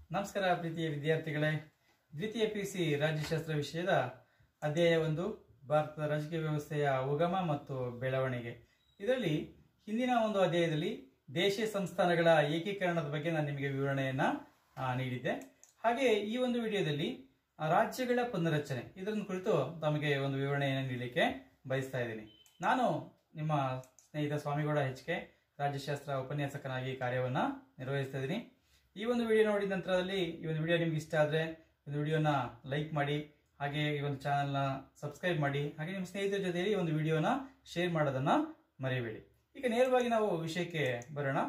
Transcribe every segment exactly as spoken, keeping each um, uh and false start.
ನಮಸ್ಕಾರ ಪ್ರೀತಿಯ ವಿದ್ಯಾರ್ಥಿಗಳೇ. ದ್ವಿತೀಯ ಪಿಯುಸಿ ರಾಜ್ಯಶಾಸ್ತ್ರ ವಿಷಯದ ಅಧ್ಯಾಯ ಒಂದು ಭಾರತದ ರಾಜಕೀಯ ವ್ಯವಸ್ಥೆಯ ಉಗಮ ಮತ್ತು ಬೆಳವಣಿಗೆ. ಇದರಲ್ಲಿ ಹಿಂದಿನ ಒಂದು ಅಧ್ಯಾಯದಲ್ಲಿ ದೇಶೀಯ ಸಂಸ್ಥಾನಗಳ ಏಕೀಕರಣದ ಬಗ್ಗೆ ನಾನು ನಿಮಗೆ ವಿವರಣೆಯನ್ನ ನೀಡಿದ್ದೆ. ಹಾಗೆ ಈ ಒಂದು ವಿಡಿಯೋದಲ್ಲಿ ರಾಜ್ಯಗಳ ಪುನರ್ರಚನೆ ಇದರ ಕುರಿತು ತಮಗೆ ಒಂದು ವಿವರಣೆಯನ್ನು ನೀಡಲಿಕ್ಕೆ ಬಯಸ್ತಾ ಇದ್ದೀನಿ. ನಾನು ನಿಮ್ಮ ಸ್ನೇಹಿತ ಸ್ವಾಮಿಗೌಡ ಎಚ್ ಕೆ ರಾಜ್ಯಶಾಸ್ತ್ರ ಉಪನ್ಯಾಸಕನಾಗಿ ಕಾರ್ಯವನ್ನ ನಿರ್ವಹಿಸ್ತಾ ಇದ್ದೀನಿ. ಈ ಒಂದು ವಿಡಿಯೋ ನೋಡಿದ ನಂತರದಲ್ಲಿ ಈ ಒಂದು ವಿಡಿಯೋ ನಿಮ್ಗೆ ಇಷ್ಟ ಆದರೆ ಒಂದು ವಿಡಿಯೋನ ಲೈಕ್ ಮಾಡಿ, ಹಾಗೆ ಈ ಒಂದು ಚಾನಲ್ನ ಸಬ್ಸ್ಕ್ರೈಬ್ ಮಾಡಿ, ಹಾಗೆ ನಿಮ್ಮ ಸ್ನೇಹಿತರ ಜೊತೆಯಲ್ಲಿ ಒಂದು ವಿಡಿಯೋನ ಶೇರ್ ಮಾಡೋದನ್ನ ಮರೆಯಬೇಡಿ. ಈಗ ನೇರವಾಗಿ ನಾವು ವಿಷಯಕ್ಕೆ ಬರೋಣ.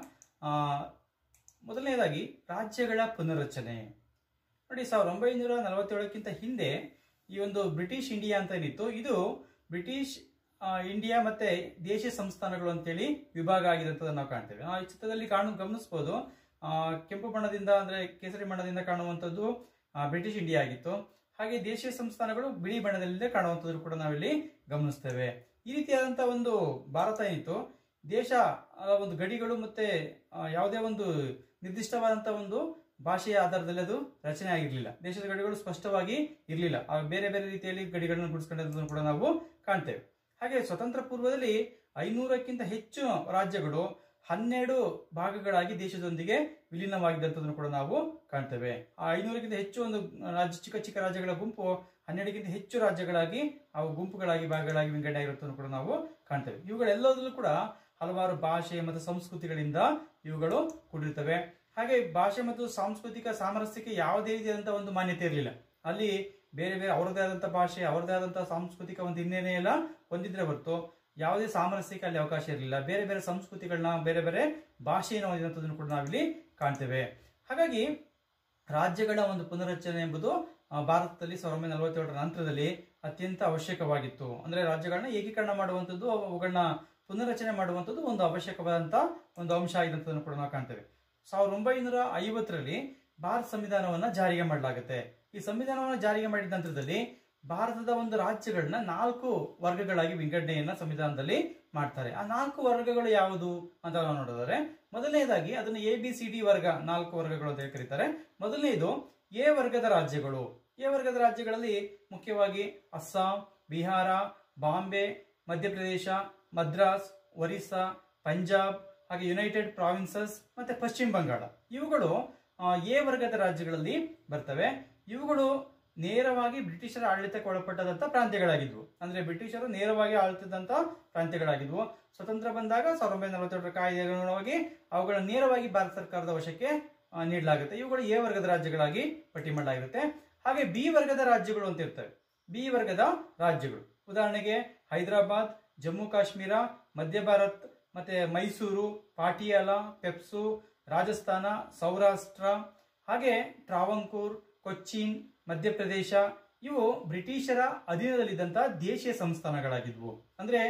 ಮೊದಲನೇದಾಗಿ ರಾಜ್ಯಗಳ ಪುನರ್ರಚನೆ. ನೋಡಿ, ಸಾವಿರದ ಒಂಬೈನೂರ ನಲವತ್ತೇಳಕ್ಕಿಂತ ಹಿಂದೆ ಈ ಒಂದು ಬ್ರಿಟಿಷ್ ಇಂಡಿಯಾ ಅಂತ ಏನಿತ್ತು, ಇದು ಬ್ರಿಟಿಷ್ ಇಂಡಿಯಾ ಮತ್ತೆ ದೇಶೀಯ ಸಂಸ್ಥಾನಗಳು ಅಂತೇಳಿ ವಿಭಾಗ ಆಗಿದಂತದನ್ನು ನಾವು ಕಾಣ್ತೇವೆ. ಈ ಚಿತ್ರದಲ್ಲಿ ಕಾಣು ಗಮನಿಸಬಹುದು. ಕೆಂಪು ಬಣ್ಣದಿಂದ ಅಂದ್ರೆ ಕೇಸರಿ ಬಣ್ಣದಿಂದ ಕಾಣುವಂಥದ್ದು ಬ್ರಿಟಿಷ್ ಇಂಡಿಯಾ ಆಗಿತ್ತು. ಹಾಗೆ ದೇಶೀಯ ಸಂಸ್ಥಾನಗಳು ಬಿಳಿ ಬಣ್ಣದಲ್ಲಿ ಕಾಣುವಂಥದ್ದು ಕೂಡ ನಾವಿಲ್ಲಿ ಗಮನಿಸ್ತೇವೆ. ಈ ರೀತಿಯಾದಂತಹ ಒಂದು ಭಾರತ ಏನಿತ್ತು, ದೇಶ ಒಂದು ಗಡಿಗಳು ಮತ್ತೆ ಯಾವುದೇ ಒಂದು ನಿರ್ದಿಷ್ಟವಾದಂತಹ ಒಂದು ಭಾಷೆಯ ಆಧಾರದಲ್ಲಿ ಅದು ರಚನೆ ಆಗಿರ್ಲಿಲ್ಲ. ದೇಶದ ಗಡಿಗಳು ಸ್ಪಷ್ಟವಾಗಿ ಇರಲಿಲ್ಲ. ಬೇರೆ ಬೇರೆ ರೀತಿಯಲ್ಲಿ ಗಡಿಗಳನ್ನು ಗುಡಿಸ್ಕೊಂಡಿರೋದನ್ನು ಕೂಡ ನಾವು ಕಾಣ್ತೇವೆ. ಹಾಗೆ ಸ್ವತಂತ್ರ ಪೂರ್ವದಲ್ಲಿ ಐನೂರಕ್ಕಿಂತ ಹೆಚ್ಚು ರಾಜ್ಯಗಳು ಹನ್ನೆರಡು ಭಾಗಗಳಾಗಿ ದೇಶದೊಂದಿಗೆ ವಿಲೀನವಾಗಿದ್ದಂಥದ್ದನ್ನು ಕೂಡ ನಾವು ಕಾಣ್ತೇವೆ. ಆ ಐನೂರಕ್ಕಿಂತ ಹೆಚ್ಚು ಒಂದು ರಾಜ್ಯ ಚಿಕ್ಕ ಚಿಕ್ಕ ರಾಜ್ಯಗಳ ಗುಂಪು ಹನ್ನೆರಡಕ್ಕಿಂತ ಹೆಚ್ಚು ರಾಜ್ಯಗಳಾಗಿ ಅವು ಗುಂಪುಗಳಾಗಿ ಭಾಗಗಳಾಗಿ ವಿಂಗಡಣೆ ಆಗಿರುತ್ತನ್ನು ಕೂಡ ನಾವು ಕಾಣ್ತೇವೆ. ಇವುಗಳೆಲ್ಲದರಲ್ಲೂ ಕೂಡ ಹಲವಾರು ಭಾಷೆ ಮತ್ತು ಸಂಸ್ಕೃತಿಗಳಿಂದ ಇವುಗಳು ಕೂಡಿರ್ತವೆ. ಹಾಗೆ ಭಾಷೆ ಮತ್ತು ಸಾಂಸ್ಕೃತಿಕ ಸಾಮರಸ್ಯಕ್ಕೆ ಯಾವುದೇ ರೀತಿಯಾದಂತಹ ಒಂದು ಮಾನ್ಯತೆ ಇರಲಿಲ್ಲ. ಅಲ್ಲಿ ಬೇರೆ ಬೇರೆ ಅವರದೇ ಆದಂತಹ ಭಾಷೆ, ಅವರದೇ ಆದಂತಹ ಸಾಂಸ್ಕೃತಿಕ ಒಂದು ಹಿನ್ನೆಲೆ ಎಲ್ಲ ಹೊಂದಿದ್ರೆ ಹೊರತು ಯಾವುದೇ ಸಾಮರಸ್ಯಕ್ಕೆ ಅಲ್ಲಿ ಅವಕಾಶ ಇರಲಿಲ್ಲ. ಬೇರೆ ಬೇರೆ ಸಂಸ್ಕೃತಿಗಳನ್ನ, ಬೇರೆ ಬೇರೆ ಭಾಷೆಯನ್ನು ಹೊಂದಿದಂಥದ್ದನ್ನು ಕೂಡ ನಾವಿಲ್ಲಿ ಕಾಣ್ತೇವೆ. ಹಾಗಾಗಿ ರಾಜ್ಯಗಳ ಒಂದು ಪುನರ್ರಚನೆ ಎಂಬುದು ಭಾರತದಲ್ಲಿ ಸಾವಿರದ ಒಂಬೈನೂರ ನಲವತ್ತೇಳರ ನಂತರದಲ್ಲಿ ಅತ್ಯಂತ ಅವಶ್ಯಕವಾಗಿತ್ತು. ಅಂದ್ರೆ ರಾಜ್ಯಗಳನ್ನ ಏಕೀಕರಣ ಮಾಡುವಂಥದ್ದು, ಅವುಗಳನ್ನ ಪುನರ್ರಚನೆ ಮಾಡುವಂಥದ್ದು ಒಂದು ಅವಶ್ಯಕವಾದಂತಹ ಒಂದು ಅಂಶ ಆಗಿದಂಥದ್ದನ್ನು ಕೂಡ ನಾವು ಕಾಣ್ತೇವೆ. ಸಾವಿರದ ಒಂಬೈನೂರ ಐವತ್ತರಲ್ಲಿ ಭಾರತ ಸಂವಿಧಾನವನ್ನ ಜಾರಿಗೆ ಮಾಡಲಾಗುತ್ತೆ. ಈ ಸಂವಿಧಾನವನ್ನ ಜಾರಿಗೆ ಮಾಡಿದ ನಂತರದಲ್ಲಿ ಭಾರತದ ಒಂದು ರಾಜ್ಯಗಳನ್ನ ನಾಲ್ಕು ವರ್ಗಗಳಾಗಿ ವಿಂಗಡಣೆಯನ್ನ ಸಂವಿಧಾನದಲ್ಲಿ ಮಾಡ್ತಾರೆ. ಆ ನಾಲ್ಕು ವರ್ಗಗಳು ಯಾವುದು ಅಂತ ನಾವು ನೋಡಿದರೆ, ಮೊದಲನೇದಾಗಿ ಅದನ್ನು ಎ ಬಿ ಸಿ ಡಿ ವರ್ಗ, ನಾಲ್ಕು ವರ್ಗಗಳು ಅಂತ ಕರೀತಾರೆ. ಮೊದಲನೇದು ಎ ವರ್ಗದ ರಾಜ್ಯಗಳು. ಎ ವರ್ಗದ ರಾಜ್ಯಗಳಲ್ಲಿ ಮುಖ್ಯವಾಗಿ ಅಸ್ಸಾಂ, ಬಿಹಾರ, ಬಾಂಬೆ, ಮಧ್ಯಪ್ರದೇಶ, ಮದ್ರಾಸ್, ಒರಿಸ್ಸಾ, ಪಂಜಾಬ್, ಹಾಗೆ ಯುನೈಟೆಡ್ ಪ್ರಾವಿನ್ಸಸ್ ಮತ್ತೆ ಪಶ್ಚಿಮ ಬಂಗಾಳ, ಇವುಗಳು ಎ ವರ್ಗದ ರಾಜ್ಯಗಳಲ್ಲಿ ಬರ್ತವೆ. ಇವುಗಳು ನೇರವಾಗಿ ಬ್ರಿಟಿಷರ ಆಡಳಿತಕ್ಕೆ ಒಳಪಟ್ಟದಂತ ಪ್ರಾಂತ್ಯಗಳಾಗಿದ್ವು. ಅಂದ್ರೆ ಬ್ರಿಟಿಷರು ನೇರವಾಗಿ ಆಳ್ತಿದ್ದಂತ ಪ್ರಾಂತ್ಯಗಳಾಗಿದ್ವು. ಸ್ವತಂತ್ರ ಬಂದಾಗ ಸಾವಿರದ ಒಂಬೈನೂರ ನಲವತ್ತೆರಡರ ಕಾಯ್ದೆ ಅನುಗುಣವಾಗಿ ಅವುಗಳನ್ನು ನೇರವಾಗಿ ಭಾರತ ಸರ್ಕಾರದ ವಶಕ್ಕೆ ನೀಡಲಾಗುತ್ತೆ. ಇವುಗಳು ಎ ವರ್ಗದ ರಾಜ್ಯಗಳಾಗಿ ಪಟ್ಟಿ ಮಾಡಲಾಗಿರುತ್ತೆ. ಹಾಗೆ ಬಿ ವರ್ಗದ ರಾಜ್ಯಗಳು ಅಂತ ಇರ್ತವೆ. ಬಿ ವರ್ಗದ ರಾಜ್ಯಗಳು ಉದಾಹರಣೆಗೆ ಹೈದರಾಬಾದ್, ಜಮ್ಮು ಕಾಶ್ಮೀರ, ಮಧ್ಯ ಭಾರತ್, ಮತ್ತೆ ಮೈಸೂರು, ಪಾಟಿಯಾಲ, ಪೆಪ್ಸು, ರಾಜಸ್ಥಾನ, ಸೌರಾಷ್ಟ್ರ, ಹಾಗೆ ಟ್ರಾವಂಕೂರ್, ಕೊಚ್ಚಿನ್, ಮಧ್ಯಪ್ರದೇಶ, ಇವು ಬ್ರಿಟಿಷರ ಅಧೀನದಲ್ಲಿದ್ದಂತಹ ದೇಶೀಯ ಸಂಸ್ಥಾನಗಳಾಗಿದ್ವು. ಅಂದ್ರೆ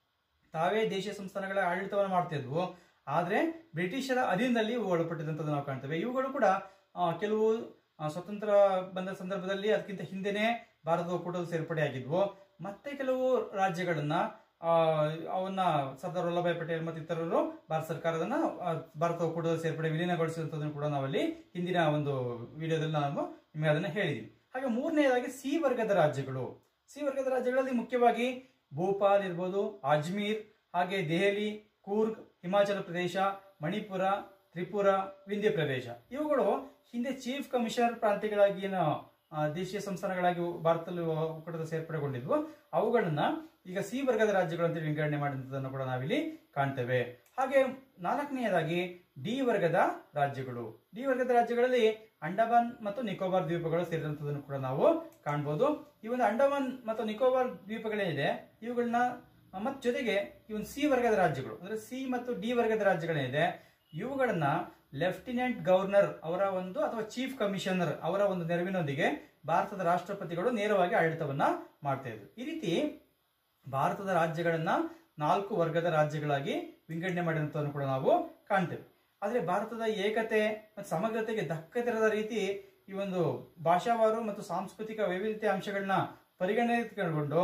ತಾವೇ ದೇಶೀಯ ಸಂಸ್ಥಾನಗಳ ಆಡಳಿತವನ್ನು ಮಾಡ್ತಿದ್ವು, ಆದ್ರೆ ಬ್ರಿಟಿಷರ ಅಧೀನದಲ್ಲಿ ಇವು ಒಳಪಟ್ಟಿದ್ದಂಥದ್ದು ನಾವು ಕಾಣ್ತೇವೆ. ಇವುಗಳು ಕೂಡ ಕೆಲವು ಸ್ವತಂತ್ರ ಬಂದ ಸಂದರ್ಭದಲ್ಲಿ ಅದಕ್ಕಿಂತ ಹಿಂದೆನೆ ಭಾರತದ ಒಕ್ಕೂಟದ ಸೇರ್ಪಡೆ ಆಗಿದ್ವು. ಮತ್ತೆ ಕೆಲವು ರಾಜ್ಯಗಳನ್ನ ಅವನ್ನ ಸರ್ದಾರ್ ವಲ್ಲಭಾಯ್ ಪಟೇಲ್ ಮತ್ತು ಇತರರು ಭಾರತ ಸರ್ಕಾರದನ್ನ ಭಾರತ ಒಕ್ಕೂಟದ ಸೇರ್ಪಡೆ ವಿಲೀನಗೊಳಿಸಿದಂಥದ್ದನ್ನು ಕೂಡ ನಾವಲ್ಲಿ ಹಿಂದಿನ ಒಂದು ವಿಡಿಯೋದಲ್ಲಿ ನಾವು ನಿಮಗೆ ಅದನ್ನ ಹೇಳಿದೀವಿ. ಹಾಗೆ ಮೂರನೇದಾಗಿ ಸಿ ವರ್ಗದ ರಾಜ್ಯಗಳು. ಸಿ ವರ್ಗದ ರಾಜ್ಯಗಳಲ್ಲಿ ಮುಖ್ಯವಾಗಿ ಭೋಪಾಲ್ ಇರ್ಬೋದು, ಅಜ್ಮೀರ್, ಹಾಗೆ ದೆಹಲಿ, ಕೂರ್ಗ್, ಹಿಮಾಚಲ ಪ್ರದೇಶ, ಮಣಿಪುರ, ತ್ರಿಪುರ, ವಿಂಧ್ಯ ಪ್ರದೇಶ, ಇವುಗಳು ಹಿಂದೆ ಚೀಫ್ ಕಮಿಷನರ್ ಪ್ರಾಂತ್ಯಗಳಾಗಿ ಏನು ದೇಶೀಯ ಸಂಸ್ಥಾನಗಳಾಗಿ ಭಾರತದಲ್ಲಿ ಒಕ್ಕೂಟದ ಸೇರ್ಪಡೆಗೊಂಡಿದ್ವು, ಅವುಗಳನ್ನ ಈಗ ಸಿ ವರ್ಗದ ರಾಜ್ಯಗಳು ಅಂತ ವಿಂಗಡಣೆ ಮಾಡಿದಂಥದ್ದನ್ನು ಕೂಡ ನಾವಿಲ್ಲಿ ಕಾಣ್ತೇವೆ. ಹಾಗೆ ನಾಲ್ಕನೆಯದಾಗಿ ಡಿ ವರ್ಗದ ರಾಜ್ಯಗಳು. ಡಿ ವರ್ಗದ ರಾಜ್ಯಗಳಲ್ಲಿ ಅಂಡಮಾನ್ ಮತ್ತು ನಿಕೋಬಾರ್ ದ್ವೀಪಗಳು ಸೇರಿದಂಥದ್ದನ್ನು ಕೂಡ ನಾವು ಕಾಣಬಹುದು. ಈ ಒಂದು ಅಂಡಮಾನ್ ಮತ್ತು ನಿಕೋಬಾರ್ ದ್ವೀಪಗಳೇನಿದೆ, ಇವುಗಳನ್ನ ಮತ್ ಜೊತೆಗೆ ಈ ಒಂದು ಸಿ ವರ್ಗದ ರಾಜ್ಯಗಳು ಅಂದ್ರೆ ಸಿ ಮತ್ತು ಡಿ ವರ್ಗದ ರಾಜ್ಯಗಳೇನಿದೆ, ಇವುಗಳನ್ನ ಲೆಫ್ಟಿನೆಂಟ್ ಗವರ್ನರ್ ಅವರ ಒಂದು ಅಥವಾ ಚೀಫ್ ಕಮಿಷನರ್ ಅವರ ಒಂದು ನೆರವಿನೊಂದಿಗೆ ಭಾರತದ ರಾಷ್ಟ್ರಪತಿಗಳು ನೇರವಾಗಿ ಆಡಳಿತವನ್ನ ಮಾಡ್ತಾ ಇದ್ರು. ಈ ರೀತಿ ಭಾರತದ ರಾಜ್ಯಗಳನ್ನ ನಾಲ್ಕು ವರ್ಗದ ರಾಜ್ಯಗಳಾಗಿ ವಿಂಗಡಣೆ ಮಾಡಿದಂಥದ್ದನ್ನು ಕೂಡ ನಾವು ಕಾಣ್ತೇವೆ. ಆದ್ರೆ ಭಾರತದ ಏಕತೆ ಮತ್ತು ಸಮಗ್ರತೆಗೆ ಧಕ್ಕೆತರದ ರೀತಿ ಈ ಒಂದು ಭಾಷಾವಾರು ಮತ್ತು ಸಾಂಸ್ಕೃತಿಕ ವೈವಿಧ್ಯ ಅಂಶಗಳನ್ನ ಪರಿಗಣನೆಗೊಂಡು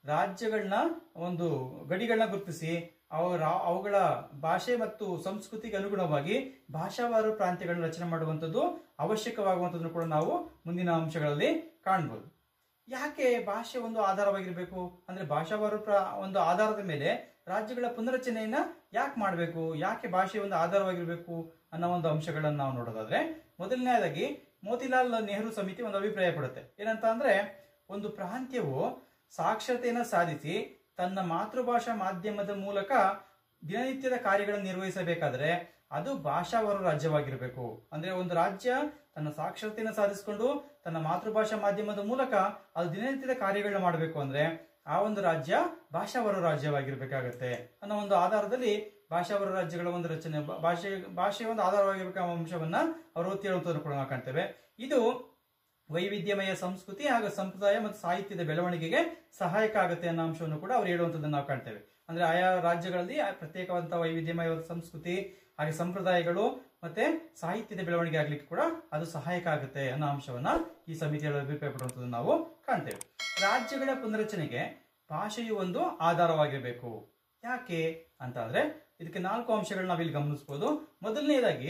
ರಾಜ್ಯಗಳನ್ನ ಒಂದು ಗಡಿಗಳನ್ನ ಗುರುತಿಸಿ ಅವರ ಅವುಗಳ ಭಾಷೆ ಮತ್ತು ಸಂಸ್ಕೃತಿಗೆ ಅನುಗುಣವಾಗಿ ಭಾಷಾವಾರು ಪ್ರಾಂತ್ಯಗಳನ್ನ ರಚನೆ ಮಾಡುವಂಥದ್ದು ಅವಶ್ಯಕವಾಗುವಂಥದ್ದನ್ನು ಕೂಡ ನಾವು ಮುಂದಿನ ಅಂಶಗಳಲ್ಲಿ ಕಾಣಬಹುದು. ಯಾಕೆ ಭಾಷೆ ಒಂದು ಆಧಾರವಾಗಿರ್ಬೇಕು ಅಂದ್ರೆ ಭಾಷಾವಾರು ಪ್ರ ಒಂದು ಆಧಾರದ ಮೇಲೆ ರಾಜ್ಯಗಳ ಪುನರಚನೆಯನ್ನ ಯಾಕೆ ಮಾಡಬೇಕು, ಯಾಕೆ ಭಾಷೆ ಒಂದು ಆಧಾರವಾಗಿರ್ಬೇಕು ಅನ್ನೋ ಒಂದು ಅಂಶಗಳನ್ನ ನಾವು ನೋಡೋದಾದ್ರೆ, ಮೊದಲನೇದಾಗಿ ಮೋತಿಲಾಲ್ ನೆಹರು ಸಮಿತಿ ಒಂದು ಅಭಿಪ್ರಾಯ ಪಡುತ್ತೆ. ಏನಂತ ಅಂದ್ರೆ, ಒಂದು ಪ್ರಾಂತ್ಯವು ಸಾಕ್ಷರತೆಯನ್ನು ಸಾಧಿಸಿ ತನ್ನ ಮಾತೃಭಾಷಾ ಮಾಧ್ಯಮದ ಮೂಲಕ ದಿನನಿತ್ಯದ ಕಾರ್ಯಗಳನ್ನು ನಿರ್ವಹಿಸಬೇಕಾದ್ರೆ ಅದು ಭಾಷಾವಾರು ರಾಜ್ಯವಾಗಿರಬೇಕು. ಅಂದ್ರೆ ಒಂದು ರಾಜ್ಯ ತನ್ನ ಸಾಕ್ಷರತೆಯನ್ನು ಸಾಧಿಸಿಕೊಂಡು ತನ್ನ ಮಾತೃಭಾಷಾ ಮಾಧ್ಯಮದ ಮೂಲಕ ಅದು ದಿನನಿತ್ಯದ ಕಾರ್ಯಗಳನ್ನ ಮಾಡಬೇಕು ಅಂದ್ರೆ ಆ ಒಂದು ರಾಜ್ಯ ಭಾಷಾವಾರು ರಾಜ್ಯವಾಗಿರ್ಬೇಕಾಗತ್ತೆ ಅನ್ನೋ ಒಂದು ಆಧಾರದಲ್ಲಿ ಭಾಷಾವಾರು ರಾಜ್ಯಗಳ ಒಂದು ರಚನೆ, ಭಾಷೆ ಭಾಷೆಯ ಒಂದು ಆಧಾರವಾಗಿರ್ಬೇಕ ಅಂಶವನ್ನ ಅವರು ಒತ್ತಿ ಹೇಳುವುದನ್ನು ಕೂಡ ನಾವು ಕಾಣ್ತೇವೆ. ಇದು ವೈವಿಧ್ಯಮಯ ಸಂಸ್ಕೃತಿ ಹಾಗೂ ಸಂಪ್ರದಾಯ ಮತ್ತು ಸಾಹಿತ್ಯದ ಬೆಳವಣಿಗೆಗೆ ಸಹಾಯಕ ಆಗುತ್ತೆ ಅನ್ನೋ ಅಂಶವನ್ನು ಕೂಡ ಅವರು ಹೇಳುವಂಥದ್ದನ್ನು ನಾವು ಕಾಣ್ತೇವೆ. ಅಂದ್ರೆ ಆಯಾ ರಾಜ್ಯಗಳಲ್ಲಿ ಪ್ರತ್ಯೇಕವಾದಂತಹ ವೈವಿಧ್ಯಮಯ ಸಂಸ್ಕೃತಿ ಹಾಗೆ ಸಂಪ್ರದಾಯಗಳು ಮತ್ತೆ ಸಾಹಿತ್ಯದ ಬೆಳವಣಿಗೆ ಆಗ್ಲಿಕ್ಕೆ ಕೂಡ ಅದು ಸಹಾಯಕ ಆಗುತ್ತೆ ಅನ್ನೋ ಅಂಶವನ್ನ ಈ ಸಮಿತಿಯಲ್ಲಿ ಅಭಿಪ್ರಾಯ ಪಡುವಂಥದ್ದನ್ನು ನಾವು ಕಾಣ್ತೇವೆ. ರಾಜ್ಯಗಳ ಪುನರಚನೆಗೆ ಭಾಷೆಯು ಒಂದು ಆಧಾರವಾಗಿರಬೇಕು. ಯಾಕೆ ಅಂತ ಅಂದ್ರೆ ಇದಕ್ಕೆ ನಾಲ್ಕು ಅಂಶಗಳನ್ನ ನಾವಿಲ್ಲಿ ಗಮನಿಸಬಹುದು. ಮೊದಲನೇದಾಗಿ,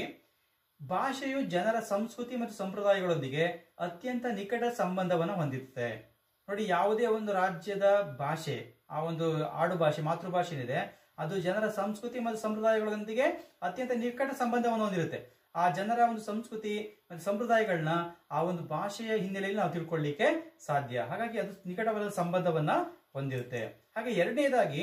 ಭಾಷೆಯು ಜನರ ಸಂಸ್ಕೃತಿ ಮತ್ತು ಸಂಪ್ರದಾಯಗಳೊಂದಿಗೆ ಅತ್ಯಂತ ನಿಕಟ ಸಂಬಂಧವನ್ನು ಹೊಂದಿರುತ್ತೆ. ನೋಡಿ, ಯಾವುದೇ ಒಂದು ರಾಜ್ಯದ ಭಾಷೆ, ಆ ಒಂದು ಆಡು ಭಾಷೆ ಮಾತೃಭಾಷೆ ಏನಿದೆ ಅದು ಜನರ ಸಂಸ್ಕೃತಿ ಮತ್ತು ಸಂಪ್ರದಾಯಗಳೊಂದಿಗೆ ಅತ್ಯಂತ ನಿಕಟ ಸಂಬಂಧವನ್ನು ಹೊಂದಿರುತ್ತೆ. ಆ ಜನರ ಒಂದು ಸಂಸ್ಕೃತಿ ಮತ್ತು ಸಂಪ್ರದಾಯಗಳನ್ನ ಆ ಒಂದು ಭಾಷೆಯ ಹಿನ್ನೆಲೆಯಲ್ಲಿ ನಾವು ತಿಳ್ಕೊಳ್ಳಿಕ್ಕೆ ಸಾಧ್ಯ. ಹಾಗಾಗಿ ಅದು ನಿಕಟವಾದ ಸಂಬಂಧವನ್ನ ಹೊಂದಿರುತ್ತೆ. ಹಾಗೆ ಎರಡನೇದಾಗಿ,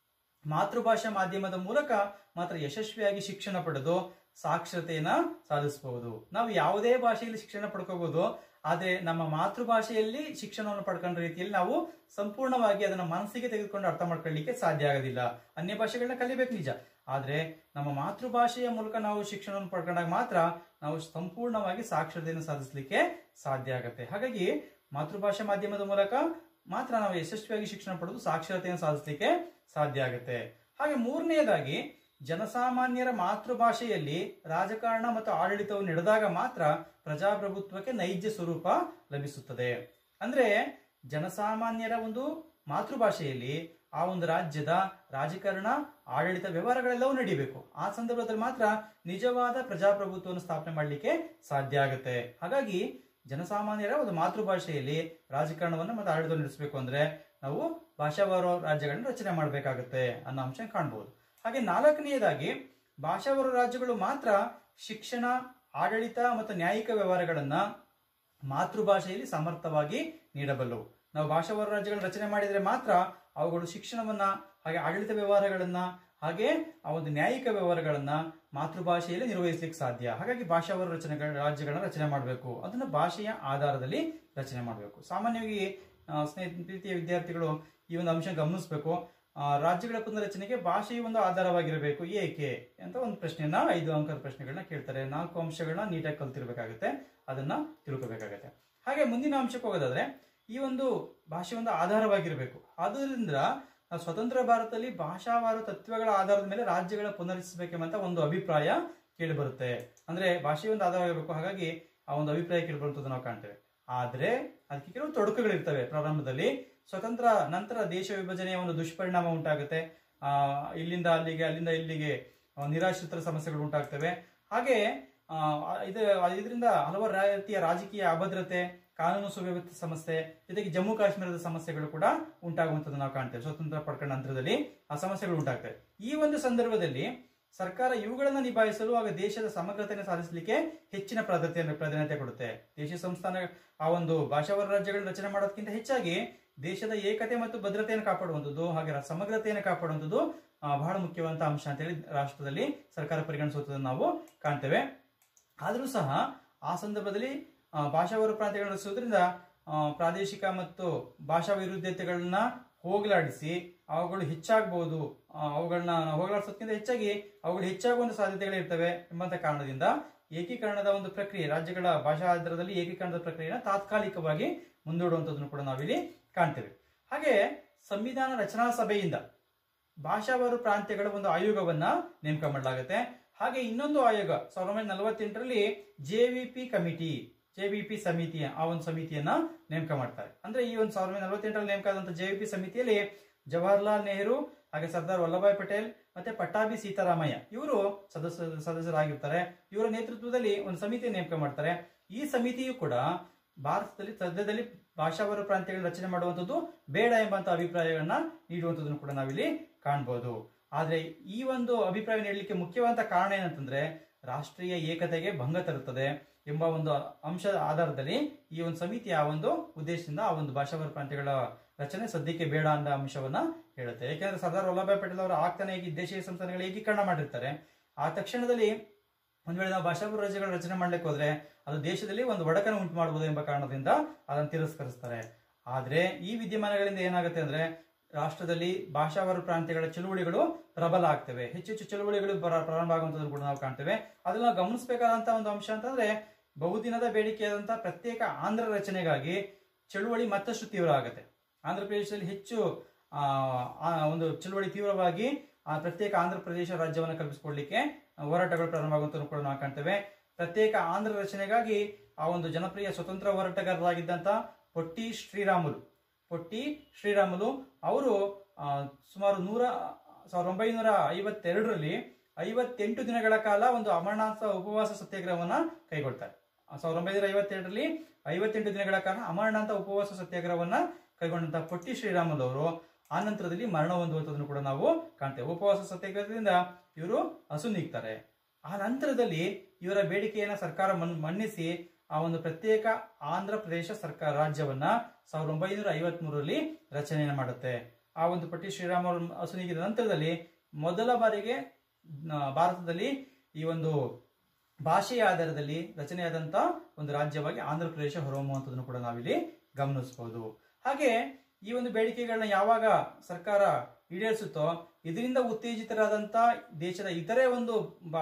ಮಾತೃಭಾಷಾ ಮಾಧ್ಯಮದ ಮೂಲಕ ಮಾತ್ರ ಯಶಸ್ವಿಯಾಗಿ ಶಿಕ್ಷಣ ಪಡೆದು ಸಾಕ್ಷರತೆಯನ್ನ ಸಾಧಿಸಬಹುದು. ನಾವು ಯಾವುದೇ ಭಾಷೆಯಲ್ಲಿ ಶಿಕ್ಷಣ ಪಡ್ಕೋಬಹುದು, ಆದ್ರೆ ನಮ್ಮ ಮಾತೃಭಾಷೆಯಲ್ಲಿ ಶಿಕ್ಷಣವನ್ನು ಪಡ್ಕೊಂಡ ರೀತಿಯಲ್ಲಿ ನಾವು ಸಂಪೂರ್ಣವಾಗಿ ಅದನ್ನ ಮನಸ್ಸಿಗೆ ತೆಗೆದುಕೊಂಡು ಅರ್ಥ ಮಾಡ್ಕೊಳ್ಳಿಕ್ಕೆ ಸಾಧ್ಯ ಆಗೋದಿಲ್ಲ. ಅನ್ಯ ಭಾಷೆಗಳನ್ನ ಕಲಿಬೇಕು ನಿಜ, ಆದ್ರೆ ನಮ್ಮ ಮಾತೃಭಾಷೆಯ ಮೂಲಕ ನಾವು ಶಿಕ್ಷಣವನ್ನು ಪಡ್ಕೊಂಡಾಗ ಮಾತ್ರ ನಾವು ಸಂಪೂರ್ಣವಾಗಿ ಸಾಕ್ಷರತೆಯನ್ನು ಸಾಧಿಸಲಿಕ್ಕೆ ಸಾಧ್ಯ ಆಗುತ್ತೆ. ಹಾಗಾಗಿ ಮಾತೃಭಾಷಾ ಮಾಧ್ಯಮದ ಮೂಲಕ ಮಾತ್ರ ನಾವು ಯಶಸ್ವಿಯಾಗಿ ಶಿಕ್ಷಣ ಪಡೆದು ಸಾಕ್ಷರತೆಯನ್ನು ಸಾಧಿಸಲಿಕ್ಕೆ ಸಾಧ್ಯ ಆಗುತ್ತೆ. ಹಾಗೆ ಮೂರನೆಯದಾಗಿ, ಜನಸಾಮಾನ್ಯರ ಮಾತೃಭಾಷೆಯಲ್ಲಿ ರಾಜಕಾರಣ ಮತ್ತು ಆಡಳಿತವು ನಡೆದಾಗ ಮಾತ್ರ ಪ್ರಜಾಪ್ರಭುತ್ವಕ್ಕೆ ನೈಜ ಸ್ವರೂಪ ಲಭಿಸುತ್ತದೆ. ಅಂದ್ರೆ ಜನಸಾಮಾನ್ಯರ ಒಂದು ಮಾತೃಭಾಷೆಯಲ್ಲಿ ಆ ಒಂದು ರಾಜ್ಯದ ರಾಜಕಾರಣ ಆಡಳಿತ ವ್ಯವಹಾರಗಳೆಲ್ಲವೂ ನಡೀಬೇಕು. ಆ ಸಂದರ್ಭದಲ್ಲಿ ಮಾತ್ರ ನಿಜವಾದ ಪ್ರಜಾಪ್ರಭುತ್ವವನ್ನು ಸ್ಥಾಪನೆ ಮಾಡಲಿಕ್ಕೆ ಸಾಧ್ಯ ಆಗುತ್ತೆ. ಹಾಗಾಗಿ ಜನಸಾಮಾನ್ಯರ ಒಂದು ಮಾತೃಭಾಷೆಯಲ್ಲಿ ರಾಜಕಾರಣವನ್ನು ಮತ್ತು ಆಡಳಿತ ನಡೆಸಬೇಕು ಅಂದ್ರೆ ನಾವು ಭಾಷಾವಾರು ರಾಜ್ಯಗಳನ್ನು ರಚನೆ ಮಾಡಬೇಕಾಗುತ್ತೆ ಅನ್ನೋ ಅಂಶ ಕಾಣಬಹುದು. ಹಾಗೆ ನಾಲ್ಕನೆಯದಾಗಿ, ಭಾಷಾವಾರು ರಾಜ್ಯಗಳು ಮಾತ್ರ ಶಿಕ್ಷಣ, ಆಡಳಿತ ಮತ್ತು ನ್ಯಾಯಿಕ ವ್ಯವಹಾರಗಳನ್ನ ಮಾತೃಭಾಷೆಯಲ್ಲಿ ಸಮರ್ಥವಾಗಿ ನೀಡಬಲ್ಲವು. ನಾವು ಭಾಷಾವಾರು ರಾಜ್ಯಗಳನ್ನು ರಚನೆ ಮಾಡಿದರೆ ಮಾತ್ರ ಅವುಗಳು ಶಿಕ್ಷಣವನ್ನ ಹಾಗೆ ಆಡಳಿತ ವ್ಯವಹಾರಗಳನ್ನ ಹಾಗೆ ಆ ಒಂದು ನ್ಯಾಯಿಕ ವ್ಯವಹಾರಗಳನ್ನ ಮಾತೃಭಾಷೆಯಲ್ಲಿ ನಿರ್ವಹಿಸಲಿಕ್ಕೆ ಸಾಧ್ಯ. ಹಾಗಾಗಿ ಭಾಷಾವಾರು ರಚನೆಗಳ ರಾಜ್ಯಗಳನ್ನ ರಚನೆ ಮಾಡಬೇಕು, ಅದನ್ನ ಭಾಷೆಯ ಆಧಾರದಲ್ಲಿ ರಚನೆ ಮಾಡಬೇಕು. ಸಾಮಾನ್ಯವಾಗಿ ಸ್ನೇಹಿತ ಪ್ರೀತಿಯ ವಿದ್ಯಾರ್ಥಿಗಳು ಈ ಒಂದು ಅಂಶ ಗಮನಿಸಬೇಕು. ರಾಜ್ಯಗಳ ಪುನರಚನೆಗೆ ಭಾಷೆಯು ಒಂದು ಆಧಾರವಾಗಿರಬೇಕು, ಏಕೆ ಅಂತ ಒಂದು ಪ್ರಶ್ನೆಯನ್ನ, ಐದು ಅಂಕದ ಪ್ರಶ್ನೆಗಳನ್ನ ಕೇಳ್ತಾರೆ. ನಾಲ್ಕು ಅಂಶಗಳನ್ನ ನೀಟಾಗಿ ಕಲ್ತಿರ್ಬೇಕಾಗುತ್ತೆ, ಅದನ್ನ ತಿಳ್ಕೋಬೇಕಾಗತ್ತೆ. ಹಾಗೆ ಮುಂದಿನ ಅಂಶಕ್ಕೆ ಹೋಗೋದಾದ್ರೆ, ಈ ಒಂದು ಭಾಷೆ ಒಂದು ಆಧಾರವಾಗಿರಬೇಕು. ಆದ್ದರಿಂದ ನಾವು ಸ್ವತಂತ್ರ ಭಾರತದಲ್ಲಿ ಭಾಷಾವಾರು ತತ್ವಗಳ ಆಧಾರದ ಮೇಲೆ ರಾಜ್ಯಗಳ ಪುನರ್ರಚಿಸಬೇಕೆಂಬ ಒಂದು ಅಭಿಪ್ರಾಯ ಕೇಳಿ ಬರುತ್ತೆ. ಅಂದ್ರೆ ಭಾಷೆಯ ಒಂದು ಆಧಾರವಾಗಿರಬೇಕು, ಹಾಗಾಗಿ ಆ ಒಂದು ಅಭಿಪ್ರಾಯ ಕೇಳಿ ಬರುವಂತದ್ದು ನಾವು ಕಾಣ್ತೇವೆ. ಆದ್ರೆ ಅದಕ್ಕೆ ಕೆಲವು ತೊಡಕುಗಳಿರ್ತವೆ. ಪ್ರಾರಂಭದಲ್ಲಿ ಸ್ವತಂತ್ರ ನಂತರ ದೇಶ ವಿಭಜನೆಯ ಒಂದು ದುಷ್ಪರಿಣಾಮ ಉಂಟಾಗುತ್ತೆ. ಆ ಇಲ್ಲಿಂದ ಅಲ್ಲಿಗೆ, ಅಲ್ಲಿಂದ ಇಲ್ಲಿಗೆ ನಿರಾಶ್ರಿತರ ಸಮಸ್ಯೆಗಳು ಉಂಟಾಗ್ತವೆ. ಹಾಗೆ ಆ ಇದು ಇದರಿಂದ ಹಲವಾರು ರೀತಿಯ ರಾಜಕೀಯ ಅಭದ್ರತೆ, ಕಾನೂನು ಸುವ್ಯವಸ್ಥೆ ಸಮಸ್ಯೆ, ಜೊತೆಗೆ ಜಮ್ಮು ಕಾಶ್ಮೀರದ ಸಮಸ್ಯೆಗಳು ಕೂಡ ಉಂಟಾಗುವಂಥದ್ದು ನಾವು ಕಾಣ್ತೇವೆ. ಸ್ವತಂತ್ರ ಪಡ್ಕೊಂಡ ನಂತರದಲ್ಲಿ ಆ ಸಮಸ್ಯೆಗಳು ಉಂಟಾಗ್ತವೆ. ಈ ಒಂದು ಸಂದರ್ಭದಲ್ಲಿ ಸರ್ಕಾರ ಇವುಗಳನ್ನ ನಿಭಾಯಿಸಲು ಹಾಗೂ ದೇಶದ ಸಮಗ್ರತೆಯನ್ನು ಸಾಧಿಸಲಿಕ್ಕೆ ಹೆಚ್ಚಿನ ಪ್ರಾಧಾನ್ಯತೆಯನ್ನು ಪ್ರಾಧಾನ್ಯತೆ ಕೊಡುತ್ತೆ. ದೇಶೀಯ ಸಂಸ್ಥಾನ ಆ ಒಂದು ಭಾಷಾವಾರು ರಾಜ್ಯಗಳನ್ನು ರಚನೆ ಮಾಡೋದಕ್ಕಿಂತ ಹೆಚ್ಚಾಗಿ ದೇಶದ ಏಕತೆ ಮತ್ತು ಭದ್ರತೆಯನ್ನು ಕಾಪಾಡುವಂಥದ್ದು ಹಾಗೆ ಸಮಗ್ರತೆಯನ್ನು ಕಾಪಾಡುವಂಥದ್ದು ಬಹಳ ಮುಖ್ಯವಾದಂತಹ ಅಂಶ ಅಂತ ಹೇಳಿ ರಾಷ್ಟ್ರದಲ್ಲಿ ಸರ್ಕಾರ ಪರಿಗಣಿಸುವುದನ್ನು ನಾವು ಕಾಣ್ತೇವೆ. ಆದರೂ ಸಹ ಆ ಸಂದರ್ಭದಲ್ಲಿ ಭಾಷಾವಾರು ಪ್ರಾಂತ್ಯಗಳನ್ನು ರಚಿಸುವುದರಿಂದ ಪ್ರಾದೇಶಿಕ ಮತ್ತು ಭಾಷಾ ವೈರುಧ್ಯತೆಗಳನ್ನ ಹೋಗಲಾಡಿಸಿ ಅವುಗಳು ಹೆಚ್ಚಾಗಬಹುದು, ಅವುಗಳನ್ನ ಹೋಗಲಾಡಿಸೋದಕ್ಕಿಂತ ಹೆಚ್ಚಾಗಿ ಅವುಗಳು ಹೆಚ್ಚಾಗುವ ಸಾಧ್ಯತೆಗಳಿರ್ತವೆ ಎಂಬಂತ ಕಾರಣದಿಂದ ಏಕೀಕರಣದ ಒಂದು ಪ್ರಕ್ರಿಯೆ, ರಾಜ್ಯಗಳ ಭಾಷಾ ಆಧಾರದಲ್ಲಿ ಏಕೀಕರಣದ ಪ್ರಕ್ರಿಯೆಯನ್ನು ತಾತ್ಕಾಲಿಕವಾಗಿ ಮುಂದೂಡುವಂಥದ್ದನ್ನು ಕೂಡ ನಾವಿಲ್ಲಿ ಕಾಣ್ತೇವೆ. ಹಾಗೆ ಸಂವಿಧಾನ ರಚನಾ ಸಭೆಯಿಂದ ಭಾಷಾವಾರು ಪ್ರಾಂತ್ಯಗಳ ಒಂದು ಆಯೋಗವನ್ನ ನೇಮಕ ಮಾಡಲಾಗುತ್ತೆ. ಹಾಗೆ ಇನ್ನೊಂದು ಆಯೋಗ ಸಾವಿರದ ಒಂಬೈನೂರ ನಲವತ್ತೆಂಟರಲ್ಲಿ J V P committee J B P ಸಮಿತಿ ಆ ಒಂದು ಸಮಿತಿಯನ್ನ ನೇಮಕ ಮಾಡ್ತಾರೆ. ಅಂದ್ರೆ ಈ ಒಂದು ಸಾವಿರದ ಒಂಬೈನೂರ ನಲವತ್ತೆಂಟರಲ್ಲಿ ನೇಮಕ ಆದಂತಹ ಜೆ ಬಿ ಪಿ ಸಮಿತಿಯಲ್ಲಿ ಜವಾಹರ್ಲಾಲ್ ನೆಹರು ಹಾಗೆ ಸರ್ದಾರ್ ವಲ್ಲಭಾಯ್ ಪಟೇಲ್ ಮತ್ತೆ ಪಟ್ಟಾಭಿ ಸೀತಾರಾಮಯ್ಯ ಇವರು ಸದಸ್ಯ ಸದಸ್ಯರಾಗಿರ್ತಾರೆ. ಇವರ ನೇತೃತ್ವದಲ್ಲಿ ಒಂದು ಸಮಿತಿ ನೇಮಕ ಮಾಡ್ತಾರೆ. ಈ ಸಮಿತಿಯು ಕೂಡ ಭಾರತದಲ್ಲಿ ಸದ್ಯದಲ್ಲಿ ಭಾಷಾವಾರು ಪ್ರಾಂತ್ಯಗಳ ರಚನೆ ಮಾಡುವಂಥದ್ದು ಬೇಡ ಎಂಬಂತ ಅಭಿಪ್ರಾಯಗಳನ್ನ ನೀಡುವಂಥದ್ದನ್ನು ಕೂಡ ನಾವಿಲ್ಲಿ ಕಾಣಬಹುದು. ಆದ್ರೆ ಈ ಒಂದು ಅಭಿಪ್ರಾಯ ನೀಡಲಿಕ್ಕೆ ಮುಖ್ಯವಾದ ಕಾರಣ ಏನಂತಂದ್ರೆ ರಾಷ್ಟ್ರೀಯ ಏಕತೆಗೆ ಭಂಗ ತರುತ್ತದೆ ಎಂಬ ಒಂದು ಅಂಶದ ಆಧಾರದಲ್ಲಿ ಈ ಒಂದು ಸಮಿತಿ ಆ ಒಂದು ಉದ್ದೇಶದಿಂದ ಆ ಒಂದು ಭಾಷಾವಾರು ಪ್ರಾಂತ್ಯಗಳ ರಚನೆ ಸದ್ಯಕ್ಕೆ ಬೇಡ ಅಂತ ಅಂಶವನ್ನ ಹೇಳುತ್ತೆ. ಯಾಕೆಂದ್ರೆ ಸರ್ದಾರ್ ವಲ್ಲಭಾಯ್ ಪಟೇಲ್ ಅವರು ಆಗ್ತಾನೆ ದೇಶೀಯ ಸಂಸ್ಥಾನಗಳ ಏಕೀಕರಣ ಮಾಡಿರ್ತಾರೆ. ಆ ತಕ್ಷಣದಲ್ಲಿ ಒಂದ್ ವೇಳೆ ನಾವು ಭಾಷಾವಾರು ರಾಜ್ಯಗಳ ರಚನೆ ಮಾಡ್ಲಿಕ್ಕೆ ಹೋದ್ರೆ ಅದು ದೇಶದಲ್ಲಿ ಒಂದು ಒಡಕನ್ನು ಉಂಟು ಮಾಡಬಹುದು ಎಂಬ ಕಾರಣದಿಂದ ಅದನ್ನು ತಿರಸ್ಕರಿಸ್ತಾರೆ. ಆದ್ರೆ ಈ ವಿದ್ಯಮಾನಗಳಿಂದ ಏನಾಗುತ್ತೆ ಅಂದ್ರೆ ರಾಷ್ಟ್ರದಲ್ಲಿ ಭಾಷಾವಾರು ಪ್ರಾಂತ್ಯಗಳ ಚಳುವಳಿಗಳು ಪ್ರಬಲ ಆಗ್ತವೆ. ಹೆಚ್ಚು ಹೆಚ್ಚು ಚಳುವಳಿಗಳು ಪ್ರಾರಂಭ ಆಗುವಂತದನ್ನು ಕೂಡ ನಾವು ಕಾಣ್ತೇವೆ. ಅದನ್ನ ನಾವು ಗಮನಿಸಬೇಕಾದಂತಹ ಒಂದು ಅಂಶ ಅಂತಂದ್ರೆ ಬಹುದಿನದ ಬೇಡಿಕೆಯಾದಂತಹ ಪ್ರತ್ಯೇಕ ಆಂಧ್ರ ರಚನೆಗಾಗಿ ಚಳುವಳಿ ಮತ್ತಷ್ಟು ತೀವ್ರ ಆಗುತ್ತೆ. ಆಂಧ್ರ ಪ್ರದೇಶದಲ್ಲಿ ಹೆಚ್ಚು ಆ ಒಂದು ಚಳುವಳಿ ತೀವ್ರವಾಗಿ ಆ ಪ್ರತ್ಯೇಕ ಆಂಧ್ರ ಪ್ರದೇಶ ರಾಜ್ಯವನ್ನು ಕಲ್ಪಿಸಿಕೊಳ್ಳಲಿಕ್ಕೆ ಹೋರಾಟಗಳು ಪ್ರಾರಂಭ ಆಗುವಂತ ಕೂಡ ನಾವು ಕಾಣ್ತೇವೆ. ಪ್ರತ್ಯೇಕ ಆಂಧ್ರ ರಚನೆಗಾಗಿ ಆ ಒಂದು ಜನಪ್ರಿಯ ಸ್ವತಂತ್ರ ಹೋರಾಟಗಾರರಾಗಿದ್ದಂತ ಪೊಟ್ಟಿ ಶ್ರೀರಾಮುಲು ಪೊಟ್ಟಿ ಶ್ರೀರಾಮುಲು ಅವರು ಸುಮಾರು ನೂರ ಸಾವಿರದ ಒಂಬೈನೂರ ಐವತ್ತೆರಡರಲ್ಲಿ ಐವತ್ತೆಂಟು ದಿನಗಳ ಕಾಲ ಒಂದು ಅಮರನಾಥ ಉಪವಾಸ ಸತ್ಯಾಗ್ರಹವನ್ನ ಕೈಗೊಳ್ತಾರೆ. ಸಾವಿರದ ಒಂಬೈನೂರ ಐವತ್ತೆರಡರಲ್ಲಿ ಐವತ್ತೆಂಟು ದಿನಗಳ ಕಾಲ ಅಮರನಾಥ ಉಪವಾಸ ಸತ್ಯಾಗ್ರಹವನ್ನ ಕೈಗೊಂಡಂತಹ ಪೊಟ್ಟಿ ಶ್ರೀರಾಮುಲು ಅವರು ಆ ನಂತರದಲ್ಲಿ ಮರಣ ಹೊಂದುವಂಥದ್ದನ್ನು ಕೂಡ ನಾವು ಕಾಣ್ತೇವೆ. ಉಪವಾಸ ಸತ್ಯಾಗ್ರಹದಿಂದ ಇವರು ಅಸು ನೀಗ್ತಾರೆ. ಆ ನಂತರದಲ್ಲಿ ಇವರ ಬೇಡಿಕೆಯನ್ನ ಸರ್ಕಾರ ಮನ್ನಿಸಿ ಆ ಒಂದು ಪ್ರತ್ಯೇಕ ಆಂಧ್ರ ಪ್ರದೇಶ ಸರ್ಕಾರ ರಾಜ್ಯವನ್ನ ಸಾವಿರದ ಒಂಬೈನೂರ ಐವತ್ ಮೂರರಲ್ಲಿ ರಚನೆಯನ್ನು ಮಾಡುತ್ತೆ. ಆ ಒಂದು ಪಟ್ಟಿ ಶ್ರೀರಾಮ ಅಸು ನೀಗಿದ ನಂತರದಲ್ಲಿ ಮೊದಲ ಬಾರಿಗೆ ಭಾರತದಲ್ಲಿ ಈ ಒಂದು ಭಾಷೆಯ ಆಧಾರದಲ್ಲಿ ರಚನೆಯಾದಂತ ಒಂದು ರಾಜ್ಯವಾಗಿ ಆಂಧ್ರ ಪ್ರದೇಶ ಹೊರಹೊಮ್ಮುವಂಥದ್ದನ್ನು ಕೂಡ ನಾವಿಲ್ಲಿ ಗಮನಿಸಬಹುದು. ಹಾಗೆ ಈ ಒಂದು ಬೇಡಿಕೆಗಳನ್ನ ಯಾವಾಗ ಸರ್ಕಾರ ಈಡೇರಿಸುತ್ತೋ ಇದರಿಂದ ಉತ್ತೇಜಿತರಾದಂತ ದೇಶದ ಇತರೆ ಒಂದು